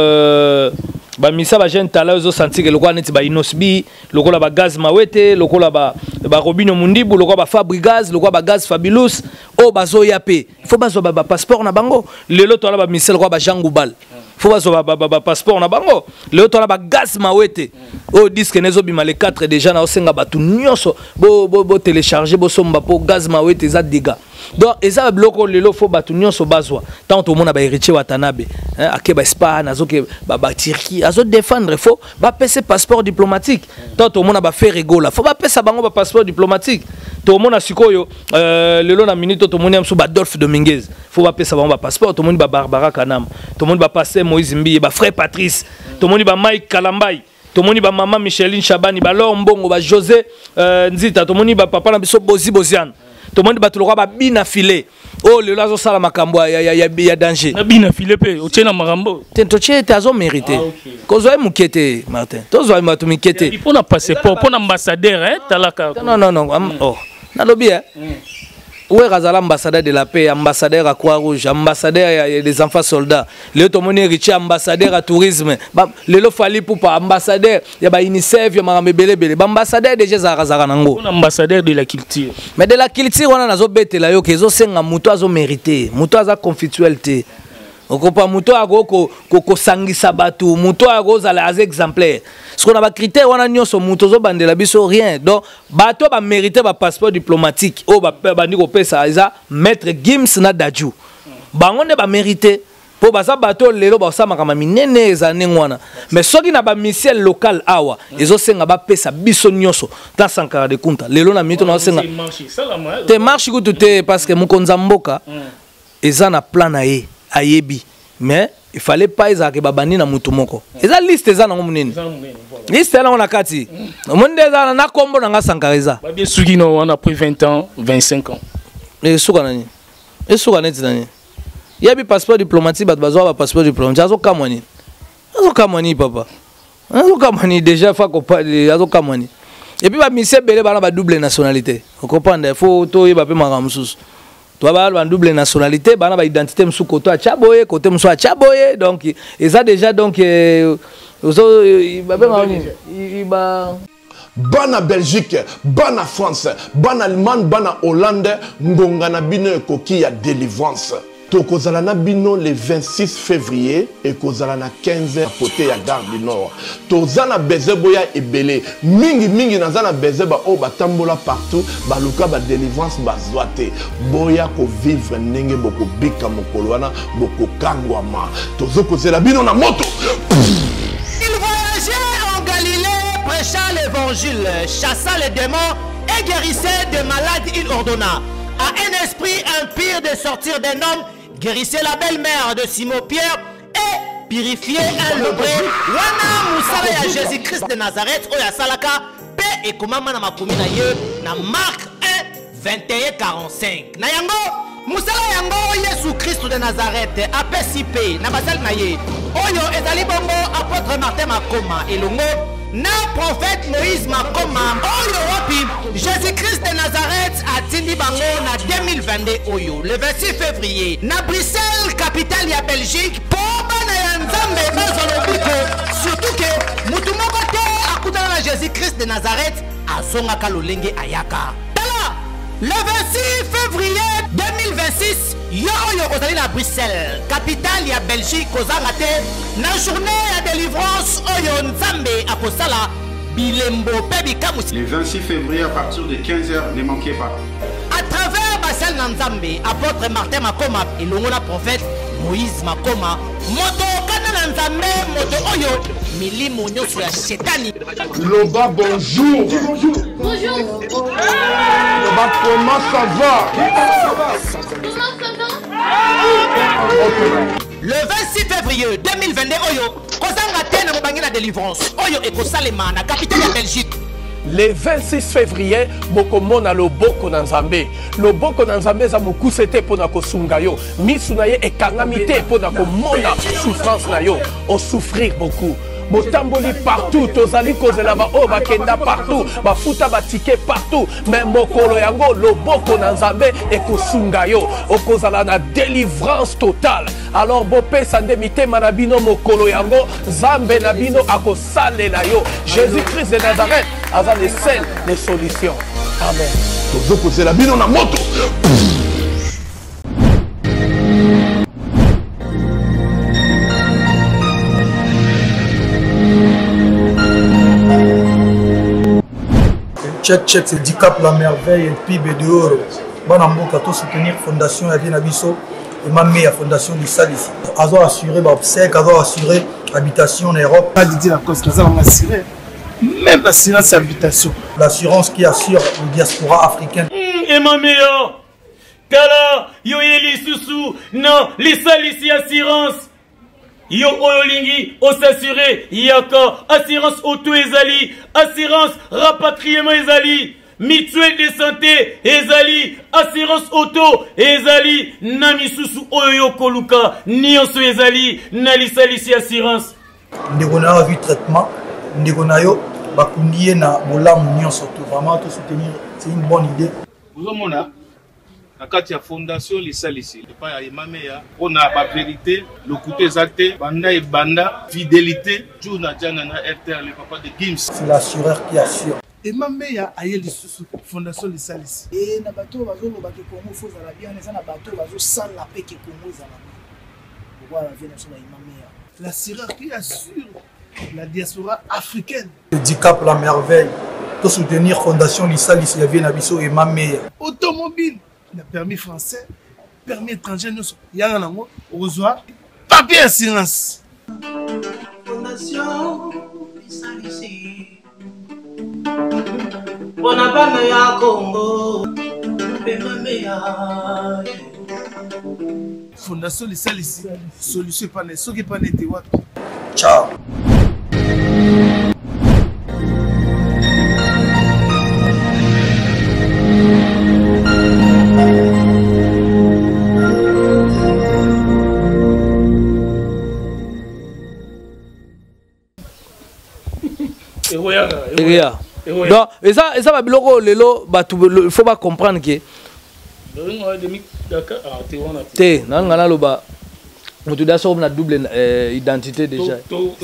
ba misa ba jeune talent ozo sentir que lokwa neti ba Inosbi lokola ba Gaz Mawete lokola ba Robino Mundibu lokola ba Fabrigaz lokola ba Gaz Fabulous o bazo yape faut bazo ba passeport na bango lelo tola ba misa lokola ba Jean Goubal faut ba passeport na bango lelo tola ba Gaz Mawete o disque nezo bima les 4 déjà na osenga batu nyonso bo télécharger bo somba po Gaz Mawete za dégâts donc eza bloko lelo faut batu nyonso bazwa tant au mona ba héritier Watanabe ake ba Espagne azoke ba Turquie azo défendre faut ba pese passeport diplomatique tant au mona ba faire rigola faut ba pesa bango ba passeport diplomatique to mona sikoyo lelo na minute to mona mso ba Adolphe Dominguez faut ba pesa bango ba passeport to mona ba Barbara Kanam to mona ba passer Moïse Mbiye ba frère Patrice to mona ba Mike Kalambay to mona ba maman Micheline Chabani ba Laure Mbongo ba José Nzita to mona ba papa na biso Bozian to mona ba tuloko ba bina filé oh le lazo sala makambo ya danger na bina filé pe o tena makambo tento chete azo mérité kozo mukete Martin tozo matu mikete il faut na passeport pour ambassadeur talaka non oh na lobby où est Razala ambassadeur de la paix ambassadeur à Croix-Rouge ambassadeur des enfants soldats le tomoni riche ambassadeur à tourisme le lo fali pour pas ambassadeur ya ba UNICEF ya marambe belebele ba ambassadeur déjà Razara nango ambassadeur de la culture mais de la culture on a nazo betela yo kezo senga muto azo mérité muto aza conflictualité okopa muto agoko koko sangisa batu muto agozala az exemplaire ce qu'on a ba critère wana nyonso muto zo bandela biso rien donc bato ba mériter ba passeport diplomatique o ba ndiko pesa eza maître Gims na Daju bango ne ba mériter po basa bato lelo ba sama kama minene ezane ngwana mais soki na ba mission local awa ezo senga ba pesa biso nyonso ta Sankara Dekuta lelo na minute na senga te marche ku tout parce que mukonza mboka eza na plan na ye ayebi mais il fallait pas ezake babani na mutu moko eza liste eza nango munene liste là on a kati monde eza na kombo na nga Sankara eza ba bien suki no on a pris 20 ans 25 ans et suka nani et suka neti nani yebi passeport diplomatique bat bazwa ba passeport diplomatique azo kamani papa azo kamani déjà fa ko pas azo kamani et puis ba mise belé bana ba double nationalité on comprendre il faut to yeba pe makamususu toi ba double nationalité bana ba identité msu koto a chaboye côté msu a chaboye donc ça déjà donc bana Belgique bana France bana Allemagne bana Hollande ngonga na bino ekoki ya délivrance tokozala na bino le 26 février et kozala na 15h côté ya Gare du Nord tozana beze boya ebele mingi nazana beze ba o batambola partout baluka ba délivrance bazwate boya ko vivre ndenge boko bika mokolo wana boko kangwama tozokozela bino na moto. Il voyageait en Galilée prêchant l'évangile chassant les démons et guérissait des malades. Il ordonna à un esprit impur de sortir d'un homme, guérissait la belle-mère de Simon-Pierre et purifiait un lebré. Wana musala ya Jésus-Christ de Nazareth oya salaka pe et comment na makomi na ye na Marc 1 21:45 na yango musala yango Yesu Christ de Nazareth apesi pe na basal na ye oyo ezali bongo apôtre Martin Makoma elongo na prophète Moïse Makoma oyo wapi Jésus-Christ de Nazareth atindi bango na 2022 oyo le 26 février na Bruxelles capitale ya Belgique po bana ya Nzambe bazolobiko surtout que mutu moko te akutana na Jésus-Christ de Nazareth asongaka lolenge ayaka tala le 26 février 2026 yo oyo ozali na Bruxelles capitale ya Belgique kozanga te na journée ya délivrance oyo Nzambe akosala bilembo pe bikamusi le 26 février à partir de 15h ne manquez pas à travers basel na Nzambe apôtre Martin Makoma elongo na prophète Moïse Makoma moto kana na nzambe moto oyo milimo nyonso ya shetani. Loba, bonjour. Bonjour. Bonjour. Loba, comment ça va? Comment ça va? Le 26 février 2022 oyo kozanga te na mobangi na délivrance oyo ekosalema na capitale ya Belgique. Le 26 février, bokomona loboko na nzambe. Loboko na nzambe za mokuse te pona kosunga yo. Misu na ye ekangami te pona komona souffrance na yo. O souffrir beaucoup. Botamboli partout, tozali kozela ba o bakenda partout, bafuta batike partout, mais mokolo yango loboko na nzambe ekosunga yo, okozala na délivrance totale. Alors bopé sande mitema na bino mokolo yango, nzambe na bino akosalela yo. Jésus-Christ de Nazareth aza le seul des solutions. Amen. Tozokozela bino na moto. Check, c'est Dicap la merveille et PIB de Oro. Banamboka, tout soutenir Fondation Yavien Abisso et ma meilleure Fondation du Sal ici. Azo assuré obsèque, azo assuré habitation en Europe. Pas dit la cause, nous allons assurer. Même l'assurance habitation. L'assurance qui assure le diaspora africaine. Et ma meilleure, Kala, Yoyeli Soussou, non, les Sal ici assurance. Yo oyolingi osassuré yaka assurance auto ezali assurance rapatriement ezali mutuelle de santé ezali assurance auto ezali na misusu oyo koluka nyonso ezali na lisalisi assurance ndeko na yo vu traitement ndeko na yo bakundi na bolamu nyonso to vraiment to soutenir c'est une bonne idée. Vous omona na kati ya fondation lisalisi epai ya emameya mpona bavérité lokuta eza te banda ebanda fidélité jour na jana na RTL le papa de Gims. C'est l'assureur qui assure. emameya aye lisusu fondation lisalisi na bato bazoloba ke Congo faut zala bien eza na bato bazosala mpe ke Congo ezala bien voilà vient sur emameya l'assureur qui assure la diaspora africaine. Dicap la merveille to soutenir Fondation Lisalisi Yavien Abisso et Mameya. Automobile. Le permis français, permis étranger, nous avons besoin papier assurance. Fondation Lisalisi, Bonabana ya Congo, Mameya. Fondation Lisalisi, solution pas ne, ce qui pas n'était what. Ciao. Donc, et ça va bloquer lelo, il faut pas comprendre que. Té, non, on a le bas. On te dit une double identité déjà.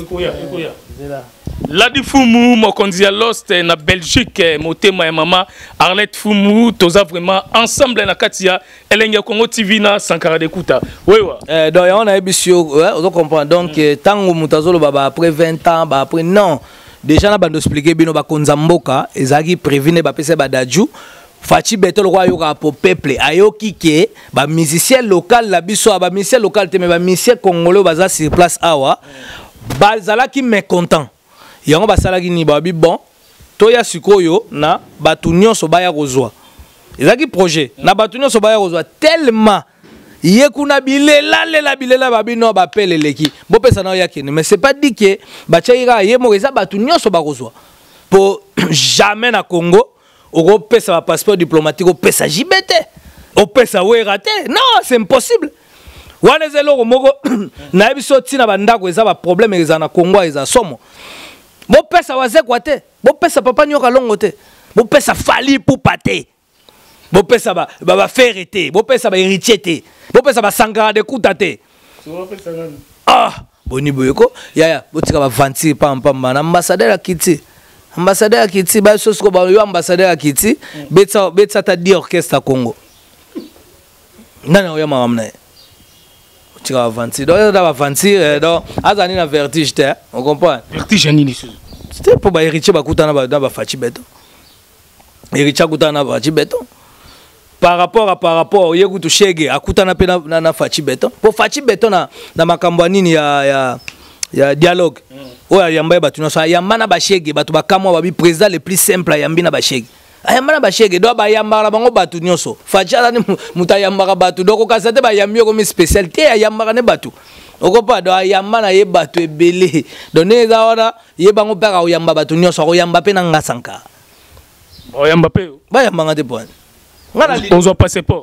Ladi Fumu, Mokonzia Lost, na Belgique, Motema et Maman, Arlette Fumu, toza vraiment ensemble na Katia, Elenga Congo TV na Sankara de Kuta. Oui, oui. Donc, on a bisio, on comprend. Donc, tant que Moutazolo, après 20 ans, après non. Déjà, on a expliqué bino ba konzamboka, ezaki prévine ba pese ba daju. Fachi beto le roi yoka pour peuple ayoki ke ba musicien local la biso ba musicien local te mais ba musicien congolais baza sur place awa. Bazala ki mécontent. Yango basala ki ni ba bi bon. Toya sikoyo na batu nyonso baya kozwa. Ezaki projet na batu nyonso baya kozwa tellement yekuna bilela babino ba pele leki. Bo pesa na yakene mais c'est pas dit que ba chaira yemo eza batu nyonso ba kozwa. Pour jamais na Congo au pesa ba passeport diplomatique au pesa JBT. Au pesa raté. Non, c'est impossible. Wana zelo moko na biso tina bandako eza ba problème eza na Congo eza somo. Bo pesa waze kwate. Bo pesa papa nyoka longo te. Bo pesa fali pour pate. Bo pesa ba faire te. Bo pesa ba héritier te. Bo pesa ba Sankara de Kuta te. Ah, boni boyeko. Ya, botika ba vanti pam na ambassadeur ya Kiti. Ambassadeur ya Kiti ba sosko ba yo ambassadeur ya Kiti. Betsa ta di orchestre Congo. Nana oya mamna. Botika ba vanti. Donc da ba vanti donc azani na vertige te. On comprend? Vertige nini so. C'était pour ba héritier ba kutana ba fachi beton. Héritier kutana ba fachi beton. Par rapport yekutu shege akutana pe na fachi beton. Pour fachi beton na makambo nini ya ya dialogue oyo ayamba bato nyonso ayamba na bashege bato bakamwa babi président le plus simple ayambi na bashege ayamba na bashege do bayambaka bango bato nyonso fachala ni mutu ayambaka bato donc okasa te bayambi yokomi spécialité ayambaka ne bato okopa do ayamba na ye bato ebele donc eza wana ye bango mpe akoyamba bato nyonso akoyamba mpe na ngasanka oyamba mpe bayambanga te pone ozwa passeport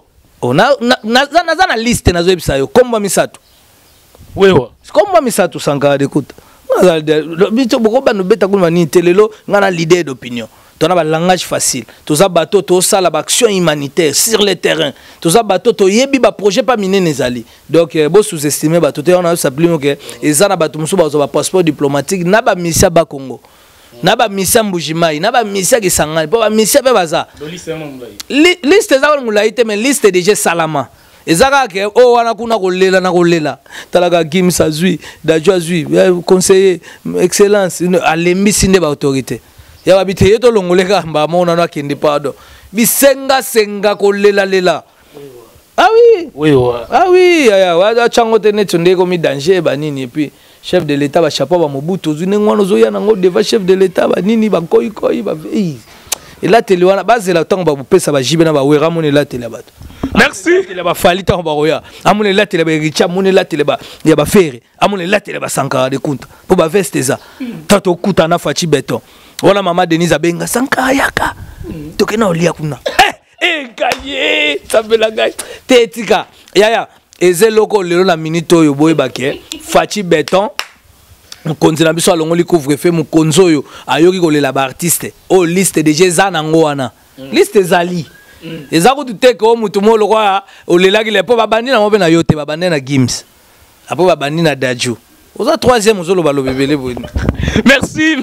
naza na liste nazoyebisa yo komba misato wewa komba misato Sankara d'écoute biso bokobana beta kuna ni telelo ngana l'idée d'opinion tona ba langage facile toza bato to sala ba action humanitaire sur le terrain toza bato to yebi ba projet pas minene ezali donc bo sous-estimer bato te on a s'appeler que ezana bato musu ba ba passeport diplomatique na ba mission ba Congo na ba mission Mbujimai na ba mission Kisangani po ba mission pe baza liste za ngula ite mais liste déjà salama ezaka ke o wana kuna kolela na kolela talaka Kim Sazui Dajwa Zui conseiller excellence alembi sinde ba autorité ya babite yeto longoleka mba mona na kende pardon bisenga senga kolela lela ah oui ya wa chango tene tunde ko mi danger ba nini et puis chef de l'état ba chapeau ba Mobutu zune ngwana zo ya nango devant chef de l'état ba nini ba koi ba et là télé wana bazela tango ba pesa ba jibe na ba wera mona la télé bato merci télé ba fali tango ba roya amone la télé ba richa mona la télé ba ya ba fere amone la télé ba Sankara d'écoute pour ba veste za tato kuta na fachi beton wala mama Denise abenga Sankara yaka tokena olia kuna kaye sabela gai tetika yaya ezeloko lelo na minute oyo boyebake fachi beton mukonzi na biso alongoli couvre-feu mukonzi oyo ayoki kolela ba artiste o liste déjà za nango wana liste ezali eza kutu teke o mutu mo lokwa olelaki lepo babandi na mobe na yote babandi na Gims apo babandi na Daju oza troisième ozoloba lobebele boye. Merci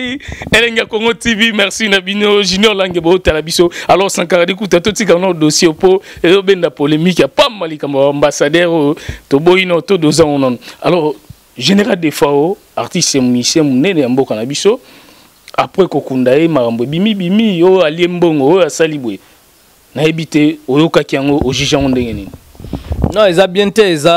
Elenga Congo TV, merci Nabino Junior Langebo Talabiso. Alors Sankara d'écoute tout ce qu'on a dossier pour et ben la polémique y a pas mal comme ambassadeur Toboino to doza on. Alors général de FAO artiste musicien munene mboka na biso après kokundae marambo bimi yo ali mbongo yo asalibwe na ebité oyoka kiango o jijango ndenge nini. Non, ils ont bien été, ils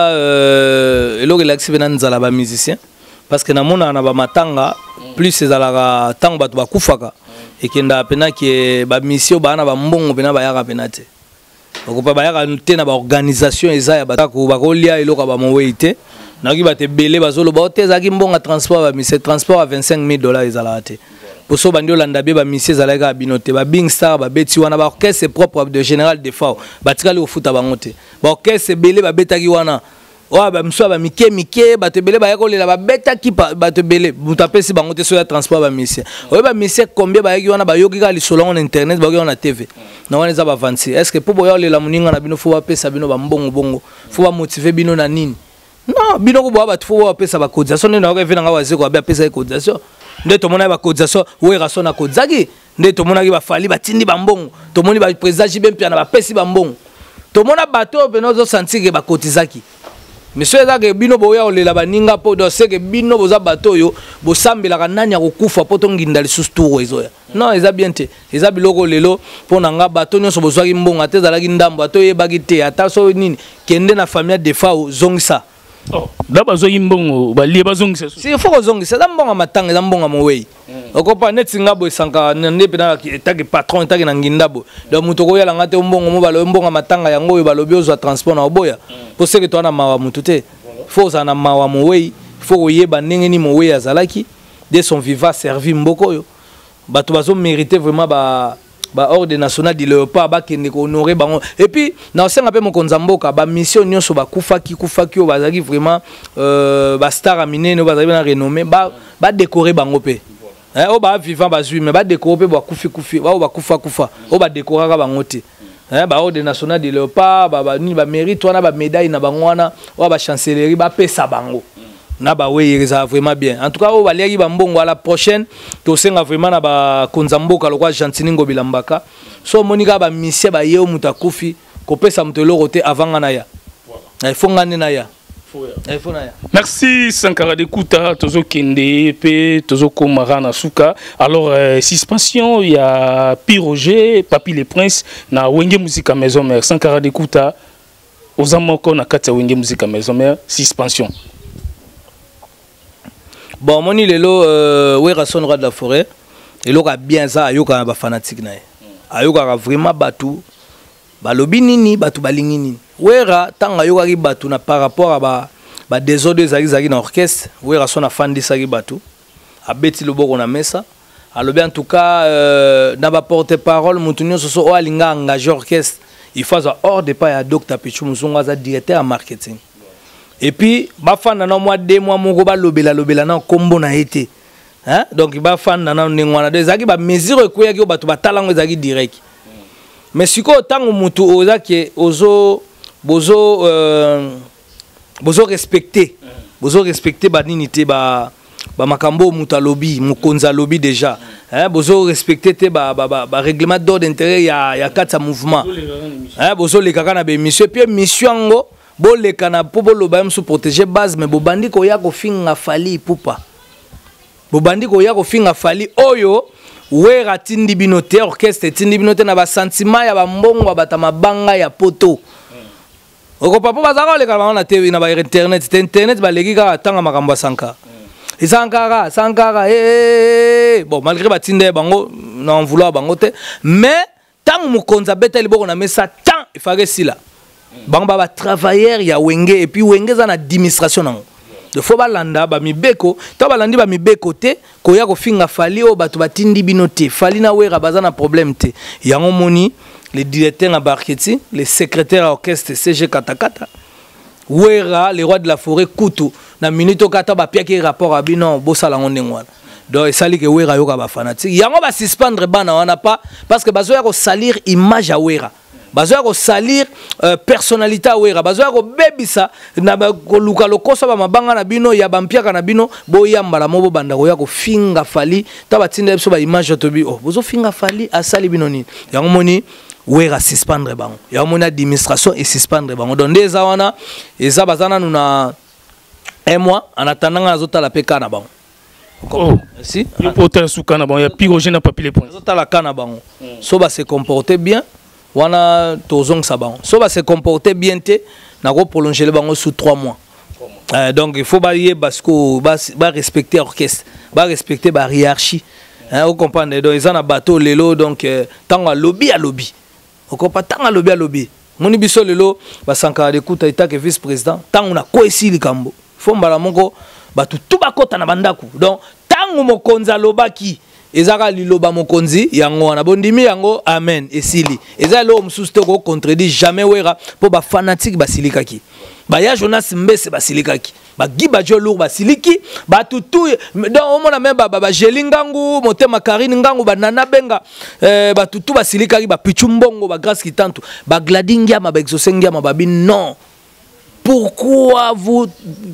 ont eloko relaxé venant nzala ba musicien parce que na mona na ba matanga plus ezalaka tango bato bakufaka ekenda pena ke ba mission bana ba mbongo pena ba yaka pena te okopa ba yaka te na ba organisation eza ya batako bakolia eloko ba moweite na ki bate belé bazolo ba oteza ki mbonga transport ba mission transport à $25,000 ezalaka te pour so bandi olanda be ba mission ezalaka binote ba Bing Star ba beti wana ba orchestre propre de général de FAO batikali ofuta bango te ba orchestre belé ba betaki wana wa ba mso ba mike ba te belé ba yakolela ba betaki ba te belé mutapesi bango te so ya transport ba mission oyo ba mission combien ba yaki wana ba yoki ka lisolo on internet ba yoki na TV na wana za ba vansi est-ce que pour boya olela muninga na bino fo ba pesa bino ba mbongo fo ba motiver bino na nini non bino ko boya ba fo ba pesa ba cotisation na ko vena nga waze ko ba pesa cotisation nde tomona ba cotisation wera so na kozaki nde tomona ki ba fali ba tindi ba mbongo tomoni ba président jibempia na ba pesi ba mbongo tomona bato benozo sentir ke ba cotisaki monsieur ezake bino boya olela baninga po do seke bino boza bato yo bosambela kanani ya kokufa po to nginda lisusu tour ezoya non eza bien te eza biloko lelo po nanga bato nyonso bozwaki mbongo atezalaki ndambo ato yebaki te ata so nini kende na famille de FAO zongisa oh daba zo yimbongo balie bazongisa si faut zongisa da mbongo matanga da mbongo mowei okopa netsinga bo Sankara ndepe na etaki patron etaki na ngindabo do muto ko yala ngate mbongo mo balo mbongo matanga yango oyo balobi ozwa transport na oboya po seke to na mawa mutu te faut za na mawa mowei faut oyeba ndenge ni mowei azalaki de son vivant servi mboko yo bato bazo mériter vraiment ba ordre national de léopard ba kende ko honorer bango et puis na senga pe mokonza mboka ba mission nyonso ba kufaki o bazaki vraiment ba star aminene bazaki na renommé ba décorer bango pe o ba vivant bazui mais ba décorer ba kufi ba kufa o ba décorer ka bango te ba ordre national de léopard ba ni ba mérite wana ba médaille na bango wana o ba chancellerie ba pesa bango na ba oui ça vraiment bien en tout cas o baliaki ba mbongo à la prochaine to senga vraiment na ba konzamboka lokwa Gentini Ngobilambaka so monika ba mission ba yeo mutakufi ko pesa mtelo roté avant na ya il faut ngane na ya il faut na ya merci Sankara d'écouta tozo kende pe tozo komara na suka alors suspension il y a Piroger Papi les Princes na Wenge Musique Maison Mère Sankara d'écouta aux amoko na kati Wenge Musique Maison Mère suspension. bon moni lelo wera son roi de la forêt eloka bien ça ayoka ba fanatique na ye ayoka vraiment batu balobi nini batu balingi nini wera tanga ayoka ki batu na par rapport à ba désordre zaki na orchestre wera son afandi saki batu abeti loboko na mesa alobi en tout cas na ba porte-parole mutunyo soso o alinga engagé orchestre il faut ça hors de pas ya Dr Pichu Muzungu za directeur en marketing et puis ba fanda na mois 2 mois moko ba lobela na kombo na été hein donc ba fanda na ngwana de zaki ba mesure ko yaki ba to batalango zaki direct mais siko tango mutu ozaki bozo respecter ba ninité ba makambo muta lobby mukonza lobby déjà hein bozo respecter te ba règlement d'ordre intérieur ya kata mouvement hein bozo le kaka na be monsieur puis mission ngo bo le kana po bo loba mso protéger base mais bo bandi ko ya ko finga fali pupa bo bandi ko ya ko finga fali oyo wera tindi binote orchestre tindi binote na ba sentiment ya ba mbongo bata mabanga ya poto oko papa bazaka le kana na TV na ba internet ba legi ka tanga makambo sanka Sankara, bon malgré batinde bango na vouloir bango te mais tant mukonza beta liboko na mesa tant il fallait sila bango ba travailleur ya wenge et puis wenge za na administration nango de faut balanda ba mibeko to balandi ba mibeko te ko ya ko finga fali o batu batindi binote fali na wera bazana problème te yango moni le directeur na marketing le secrétaire orchestre CG Katakata wera le roi de la forêt Kutu na minute kata ba piaki rapport à bino bosala ngondengwana donc sali ke wera yoka ba fanatique yango ba suspendre bana wana pas parce que bazoya ko salir image à wera bazoya ko salir personnalité à wera bazoya ko bebisa na ko luka lokosa ba mabanga na bino ya bampiaka na bino boyamba la mobo banda ko ya ko finga fali ta batinde biso ba image to bi oh bozo finga fali asali bino ni yango moni wera suspendre bango yango moni administration et suspendre bango donc des wana eza bazana nuna un mois en attendant la PK na bango. Oh, si. Il faut être sous canabon, il y a pyrogène à papier les points. La canabon. So va se comporter bien, wana tozong sa bango. So va se comporter bien te, na go prolonger le bango sous 3 mois. Donc il faut balayer parce que ba respecter l'orchestre, ba respecter la hiérarchie. Vous comprenez donc ils ont un bateau lelo donc tant à lobby. Vous comprenez tant à lobby. Moni biso lelo ba sankara de kuta ita que vice-président tant on a koesi likambo. Fombala moko batu tuba kota na bandaku donc tangu mokonza lobaki ezaka liloba mokonzi yango na bondimi yango amen esili eza lo msuste ko contredit jamais wera po ba fanatique basilikaki ba ya Jonas Mbese basilikaki ba giba jolour basiliki batu tu donc omona même ba jelingangu motema Karine ngangu ba nana benga batu tu basilikaki ba pichumbongo ba grâce kitantu ba gladingia ma ba exosengia ma babi non. Pourquoi vous,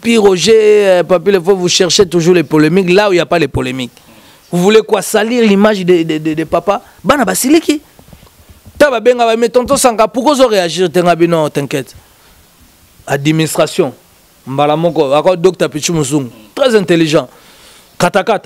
Roger, Papi, vous cherchez toujours les polémiques là où il n'y a pas les polémiques? Vous voulez quoi? Salir l'image de papa? Bana basiliki. Taba benga mais tonton Sanka, pourquoi vous réagir? Non, t'inquiète. Administration. Mbalamoko, encore Dr Pichu Muzungu, très intelligent. Katakata.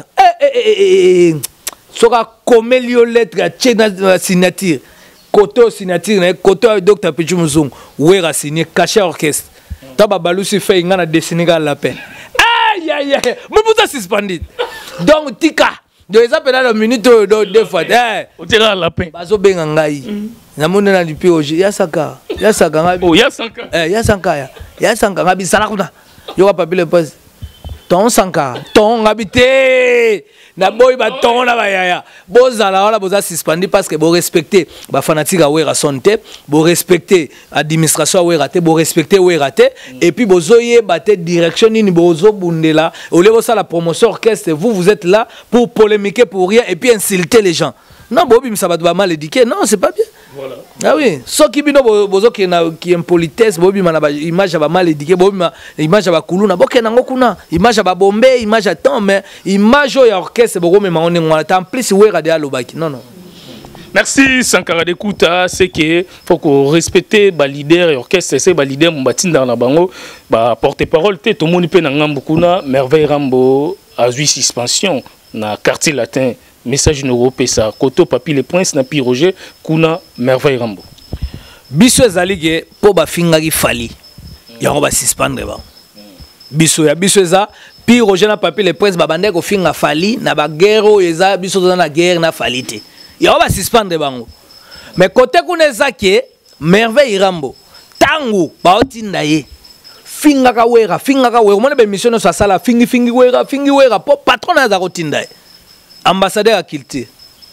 Sera comme les lettres à signature. Côté signature, côté Dr Pichu Muzungu, ouera signé, caché orchestre. Taba balusi fait ngana dessiner la paix. Aïe aïe aïe, mais vous êtes suspendu. Donc tika, de les appeler la minute deux fois. On tira la paix. Bazo bengangai. Na mona na lipi oji yasaka ngabi. Oh yasaka. Yasaka ngabi salakuna. Yo pa pile pose. Ton sanka, ton habité. Na boy ba ton na ba yaya. Bozala wala boza suspendu parce que bo respecter ba fanatique a wera sonte, bo respecter administration wera te, bo respecter wera te et puis bozoye batte direction ni bozo bundela. Au lieu de la promotion orchestre, vous êtes là pour polémiquer pour rien et puis insulter les gens. Non, Bobby, ça va mal éduquer. Non, c'est pas bien. Voilà. Ah oui. Ce qui est impolitesse, Bobby, image va mal éduquer. Bobby, image va kuluna. Boké nango kuna. Image va bomber, image à temps, mais image au orchestre, Bogo, mais on est en plus, ouais, radé lobaki. Non, non. Merci Sankara Dekuta, c'est que faut qu'on respecte les leaders et orchestre, c'est les leaders mon bâtiment dans la bango, porte-parole, tout le monde peut n'en beaucoup na merveille Rambo à suspension na quartier latin. Message européen ça koto papi les princes na pi Roger kuna merveille Rambo biso ezali po ba finga ki fali yango ba suspendre ba biso ya biso eza puis Roger na papier le prince babande ko finga fali na ba guerre eza biso na guerre na falite ya ba suspendre bango mais côté kuneza ke merveille rambo tangu ba otinda ye finga ka wera mona be mission so sala fingi wera po patron za kotinda ye ambassadeur à culture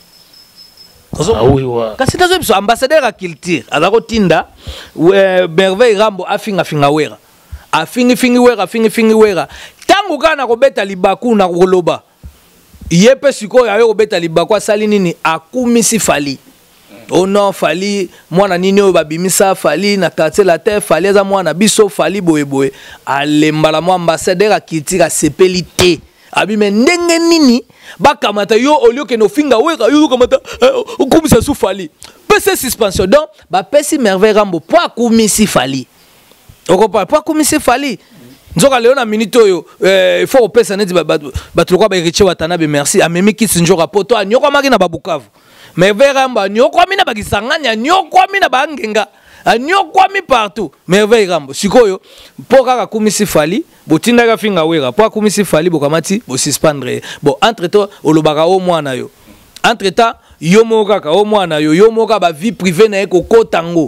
kasi tazo biso ambassadeur à culture aza kotinda merveille rambo afinga wera afingi wera tangu kana kobeta libaku na koloba yepe siko ya yo kobeta libaku asali nini akumisi fali ono fali mwana nini oyo babimisa fali na quartier la terre fali aza mwana biso fali boye alembala mo ambassadeur à culture asepeli te abime ndenge nini bakamata yo olio ke no finga wera yo kamata okumisa su fali pese suspension donc ba pesi merveille rambo po akumisi fali okopa po akumisi fali nzoka leo na minute oyo il faut opesa neti batu kwa ba Riche Watanabe merci amemi kisi njoka poto anyoko maki na babukavu merveille rambo anyoko mina bakisanganya anyoko mina bangenga anyoko mi partout merveille rambo sikoyo po kaka kumisi fali botinda ka finga wera po akumisi fali bokamati bo suspendre bon entre temps olobaka o mwana yo entre temps yo mokaka o mwana yo moka ba vie privée na ko kotango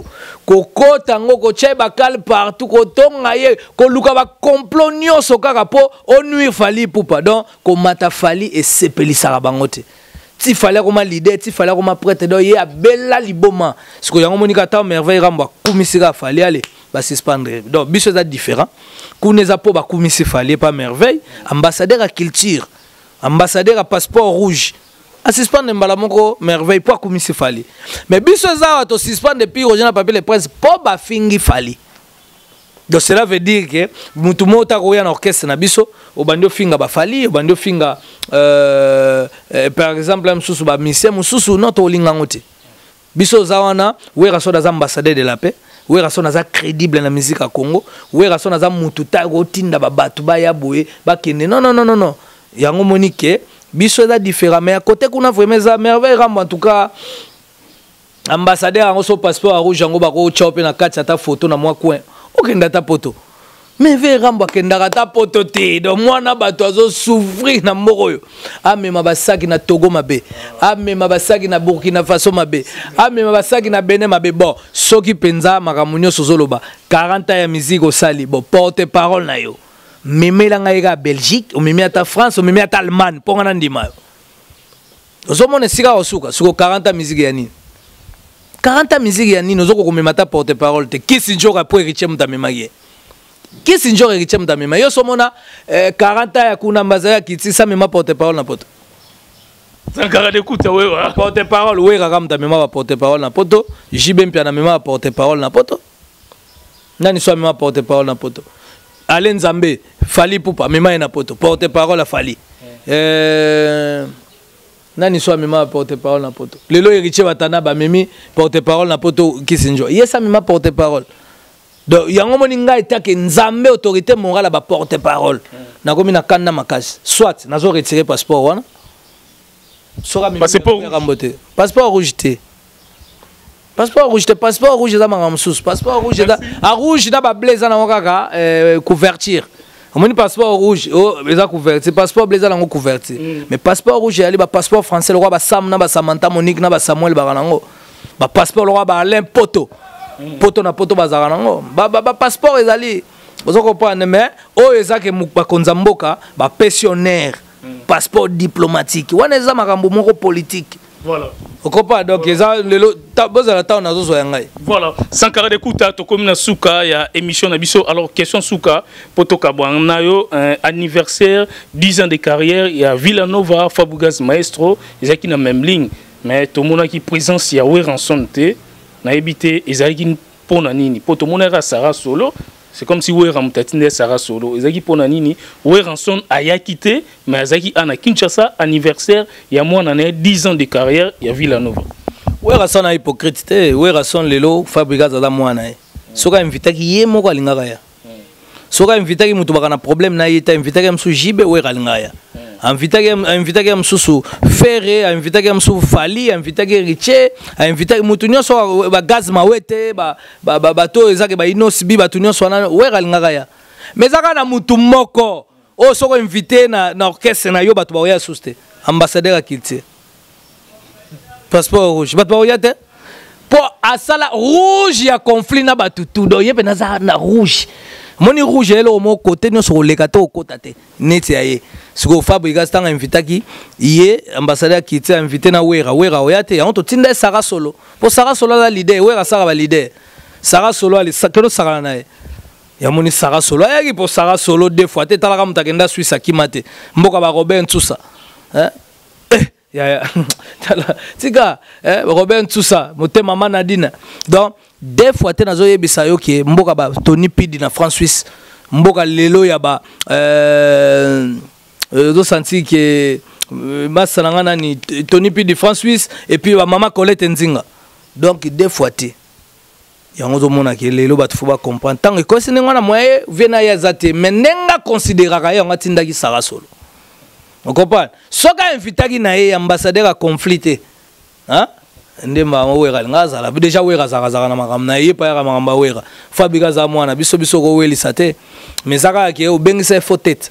ko cheba kal partout ko tonga ye ko luka ba complot nyoso kaka po o nuire fali pupa donc ko mata fali et sepelisa bangote ti fallait comme leader ti fallait comme prêtre donc ye abela liboma ce que yango monika ta merveille rambo kumisika fali aller ba suspendre donc biso ça différent kuneza po ba kumisi fali pas merveille ambassadeur à culture ambassadeur à passeport rouge à suspendre mbala moko merveille po kumisi fali mais biso za to suspendre depuis Roger na papier le prince po ba fingi fali. Donc cela veut dire que mutu mota ko ya na orchestre na biso obandio finga ba fali obandio finga par exemple msusu ba mission msusu not olinga ngote biso zawana wera so da ambassadeur de la paix wera so na crédible na musique à Congo wera so na mutu ta ko tinda ba batu ba ya boye ba kende non yango monique biso da différent mais à côté kuna vraiment za merveille rambo en tout cas ambassadeur en so passeport rouge yango ba ko chope na kati ta photo na moi coin okenda ta poto mais ve rambo akenda ta poto te do mwana bato azo souffrir na moroyo amema basaki na Togo mabe amema basaki na Burkina Faso mabe amema basaki na Benin mabe bon soki penza makamunyo sozoloba 40 ans ya musique au sali bon porte parole na yo memela ngaika Belgique o memi ata France o memi ata Allemagne ponga na ndima ozomone sika osuka suko 40 ans musique ya nini 40 musique ya nini ozoko komemata porte parole te kisi njoka po Riche Mutamemaki kisi njoka Riche Mutamemaki yo somona 40 ya kuna mbazaya kiti sa mema porte parole na poto sankara d'écoute wewa porte parole wera kam Mutamemaki porte parole na poto JB mpia na mema porte parole na poto nani so mema porte parole na poto Alain Nzambe fali pupa mema na poto porte parole fali nani so mema porte parole na poto lelo Riche Watanabe memi porte parole na poto kisinjo yesa mema porte parole donc yango moninga etake Nzambe autorité morale ba porte parole na komi na kanna makasi soit nazo retirer passeport wana sora memi passeport rouge te passeport rouge za mangamsus passeport rouge za a rouge na ba blazer na kaka couverture on passeport rouge oh les couverti passeport blazer lango couverti mais passeport rouge ali ba passeport français le roi ba Sam na ba Samantha Monique na ba Samuel barango ba passeport le roi ba Alain Poto na poto bazarango ba passeport ezali ozo comprendre mais o ezake ba konzamboka ba pensionnaire passeport diplomatique wana eza makambo moko politique. Voilà. Okopa donc eza lelo bozala ta na zozo yangai. Voilà, sankara d'écoute to comme na suka ya émission na biso. Alors question suka potoka bwana yo anniversaire 10 ans de carrière ya Villanova Fabregas Maestro, ezaki na même ligne mais to mona ki présence ya Weranson te na ebité ezaki pona nini poto mona ra Sarah Solo. C'est comme si Wera Mutatinde Sarah Solo. Ezaki pona nini Weranson aya quitté mais ezaki ana Kinshasa anniversaire ya mwana na 10 ans de carrière ya Villanova. Weranson a hypocrite te Weranson lelo Fabregas za mwana soka invitaki ye moko alingaka ya soka invitaki mutu bakana problème na ye ta invitaki msu jibe Wera alingaya invitaki msusu Ferre invitaki msu Fali invitaki Riche invitaki mutu nyonso ba gaz mawete ba to ezake ba inosbi ba tunyo swana Wera alingaka ya mais zaka na mutu moko oh soko invité na orchestre na yo bato ba oya souste ambassadeur à culture passeport rouge bato ba oya te pour asala rouge ya conflit na bato tout do yebe na rouge moni rouge elo mo côté no sur le kato kota te neti aye siko Fabrigas tanga invité ki yé ambassadeur qui était invité na wera oya te on to tinda Sarah Solo pour Sarah Solo la leader wera Sarah ba leader Sarah Solo ali sakelo Sarah na ya moni Sarah Solo ayaki pour Sarah Solo deux fois te talaka mutakenda Suisse akimate mboka ba Robin tout ça ya tika Robin tout ça motema mama Nadine donc deux fois te nazo yebisa yo ki mboka ba Tony Pidi na France Suisse mboka lelo ya ba do senti que masalanga nani Tony Pidi France Suisse et puis ba mama Colette Nzinga donc deux fois te yango zo mona ke lelo ba faut ba comprendre tant que c'est ngwana moye vena ya zate mais nenga considérer ka yango tindaki Sarah Solo. On comprend. Soka invitaki na ye ambassadeur à conflit. Hein? Ndemba wera ngazala déjà wera zaka na makam na ye pa ya makamba wera. Fabrigas za mwana biso ko weli sate. Mais zaka ke o bengisa faute.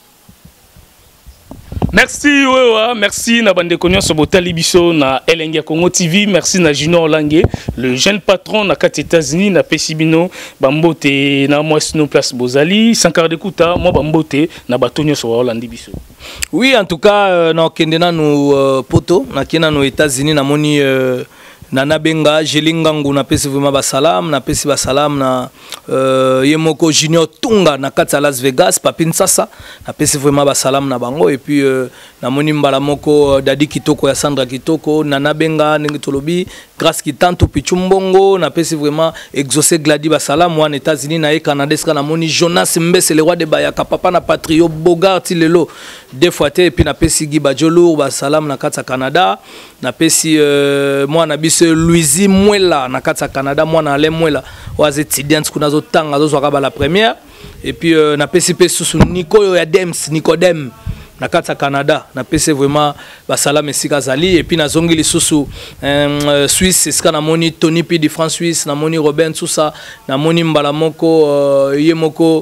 Merci Wewa, merci na bande konyo so botali biso na Elengia Congo TV, merci na Junior Langue, le jeune patron na kat États-Unis na Pesibino, bambote na moi sino place Bozali, Sankar de Kuta, moi bambote na batonyo so Hollande biso. Oui, en tout cas na kendena no poto, na kena no États-Unis na moni Nana Benga, Jelingangu na pesi vraiment basalam, na pesi basalam na Yemoko Junior Tunga na kata Las Vegas, Papin Sasa, na pesi vraiment basalam na bango et puis na moni mbala moko Dadi Kitoko ya Sandra Kitoko, Nana Benga Nengitolobi, grâce Kitanto Pichumbongo, na pesi vraiment exaucé Gladi basalam moi en États-Unis na Canada na moni Jonas Mbese le roi de Bayaka papa na Patrio Bogart lelo deux fois et puis na pesi Giba Jolour basalam na kata Canada, na pesi moi na Louisi Mwela na kata Canada moi na Ale Mwela was étudiant kuna zo tanga zo zwaka la première et puis na PCP sous Nico ya Dems Nicodem na kata Canada na PC vraiment basala mesika zali et puis na zongi li susu Suisse ska na moni Tony P de France Suisse na moni Robin tout ça na moni mbala moko yemoko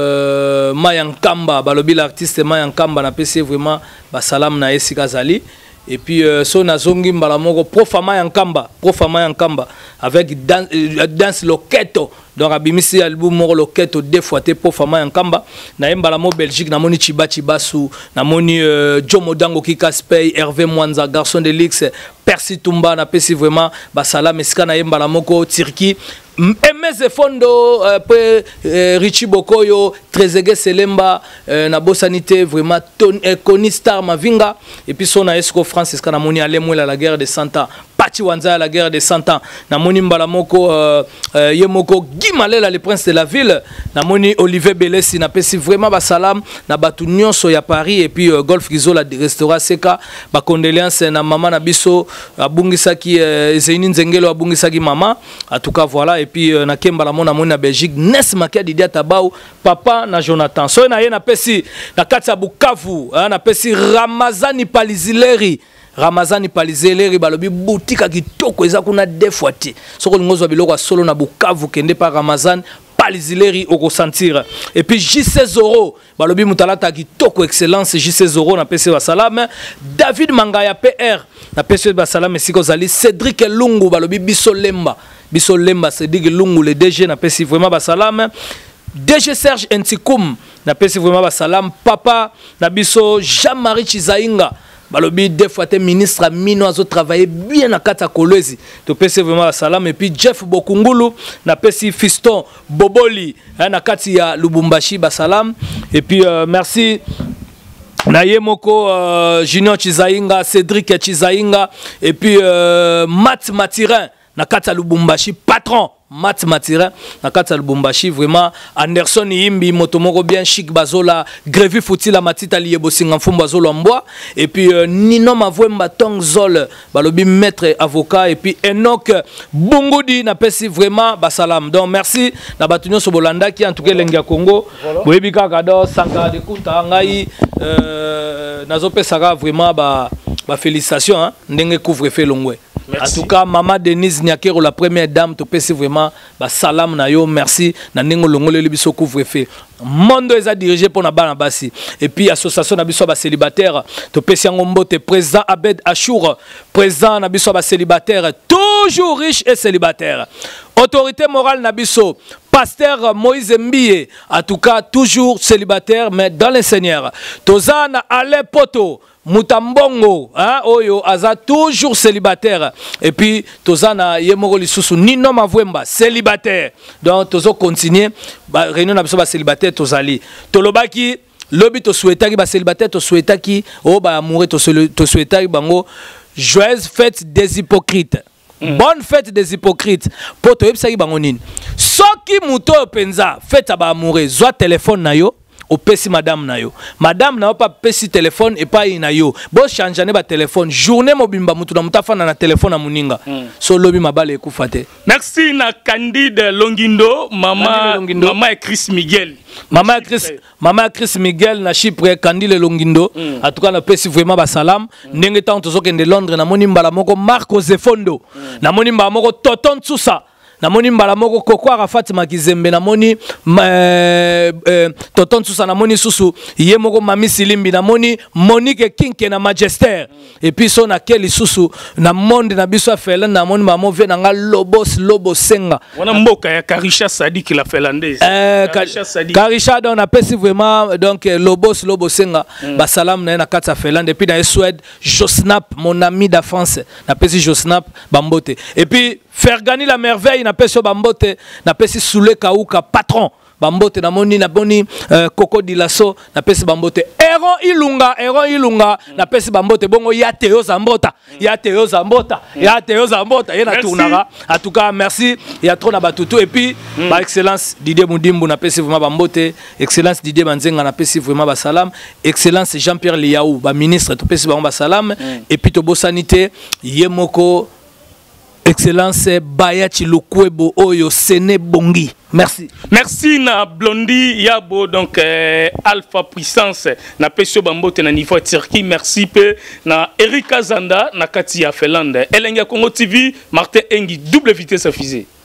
Mayankamba balobi l'artiste Mayankamba na PC vraiment basalam na esika zali. Et puis so nazongi mbala moko profama yankamba avec danse loketo donc abimisi album moko loketo deux fois te profama yankamba na mbala mo Belgique na moni Chibasu na moni Jomo Dango Kikaspey Hervé Mwanza garçon de Lix Percy Tumba na pesi vraiment basala mesika na mbala moko Turquie Emeze Fondo Richie Bokoyo Trezege Selemba na bosanité vraiment Koni Star Mavinga et puis son esco France est moni ale mwela la guerre de 100 ans Pati Wanza la guerre de 100 ans na moni mbala moko yemoko Gimalela le prince de la ville na moni Olivier Belesi na pesi vraiment basalam na batu nyonso ya Paris et puis Golf Gizo la restaurant Seka ba condoléances na maman na biso abungisaki Zeini Nzengelo abungisaki maman en tout cas voilà et puis na kembala mona moni na Belgique Nes Makia Didia Tabau papa na Jonathan so na ye na pesi na kati ya Bukavu na pesi Ramazani Palizeleri balobi boutique kitoko eza kuna deux fois ti soko ngozwa biloko solo na Bukavu kende pa Ramazan Palizeleri oko sentir et puis JC Zoro balobi mutalata kitoko excellence JC Zoro na PC basalam David Mangaya PR na PC basalam siko zali Cédric Lungu balobi biso lemba Cédric Lungu le DG na PC vraiment basalam DG Serge Ntikoum na PC vraiment basalam papa na biso Jean-Marie Chizainga balobi deux fois te ministre Mino azo travailler bien na kata Kolwezi to pese vraiment salam et puis Jeff Bokungulu na pesi Fiston Boboli na kati ya Lubumbashi basalam et puis merci na yemoko Junior Chizainga Cédric Chizainga et puis Matt Matirin na kata Lubumbashi patron Matt Matirin na kata Lubumbashi vraiment Anderson Yimbi motomoko bien chic bazola Grévi Foutila Matita Liebosinga Mfumba Zolo Mboa et puis Nino Mavwemba Tong Zol balobi maître avocat et puis Enoch Bongodi na pesi vraiment basalam donc merci na batunyo sobolanda qui en tout cas Elengia Congo boyebi kaka do Sankar de Kuta ngai nazo pesaka vraiment ba félicitations hein ndenge couvre fait longwe En tout cas, maman Denise Nyakero, la première dame, tu peux vraiment salam na yo, merci. Na ningo longole libiso couvre-feu. Mondo est dirigé pour na bana basi. Et puis association na biso ba célibataire, tu peux siangombote président Abed Achour, président na biso ba célibataire, toujours riche et célibataire. Autorité morale Nabiso, pasteur Moïse Mbie, en tout cas toujours célibataire, mais dans les seigneurs. Tozana Ale Poto, Mutambongo, hein, Oyo, Aza toujours célibataire. Et puis Tozana Yemoro Lisusu, Nino Mavwemba, célibataire. Donc Tozo continue, réunion Nabiso ba célibataire, Tozali. Tolobaki, Lobi to souhaitaki ba célibataire, to souhaitaki, oh ba amoureux, to souhaitaki bango, joyeuse fête des hypocrites. Bonne fête des hypocrites. Pour te yebisaki bangonin. Soki muto penza fête aba amoureux, zwa téléphone na yo, opesi madame na yo. Madame na yo pa pesi téléphone et pas na yo. Bo chanjane ba téléphone, journée mobimba mutu na mutafa na téléphone na muninga. So lobi mabale ekufate. Merci na Candide Longindo, maman et Chris Miguel. Maman Chris Miguel na Chypre Candile Longindo. En tout cas na pesi vraiment ba salam. Ndenge tant tozoke de Londres na moni mbala moko Marco Zefondo. Na moni mbala moko Toton Tsusa. Na moni mbala moko Koko Arafat Makizembe. Na moni Toton Tsusa na moni Susu. Ye moko Mami Silimbi. Na moni Monique Kinke na Majester. Et puis son na Kelly Susu. Na monde na biso Felan. Na moni mamo vient na Lobo Senga. Wana mboka ya Karisha Sadi qui la Felandais. Karisha on a pesi vraiment donc Lobo Senga. Ba salam na Katsa Feland. Et puis na Suède Josnap mon ami de France. Na pesi Josnap Bambote. Et puis Fergani la merveille na pesi Bambote. Na pesi Soule Kauka patron. Bambote na moni na boni Coco Dilasso na pesi Bambote. Eron Ilunga na pesi Bambote bongo ya Théo Zambota. Ya Théo Zambota. Yena tournera. En tout cas merci. Il y a trop na batutu et puis ba excellence Didier Moudimbu na pesi vraiment Bambote. Excellence Didier Manzenga na pesi vraiment ba salam. Excellence Jean-Pierre Liaou ba ministre to pesi ba salam et puis to bosanité Yemoko Excellence Bayachi Lukwebo Oyo Sene Bongi. Merci. Merci na Blondie Yabo donc Alpha Puissance na Pesio Bambote na niveau Turquie. Merci peu na Erika Zanda na Katia Felande. Elenga Congo TV Martin Engi double vitesse à fusée.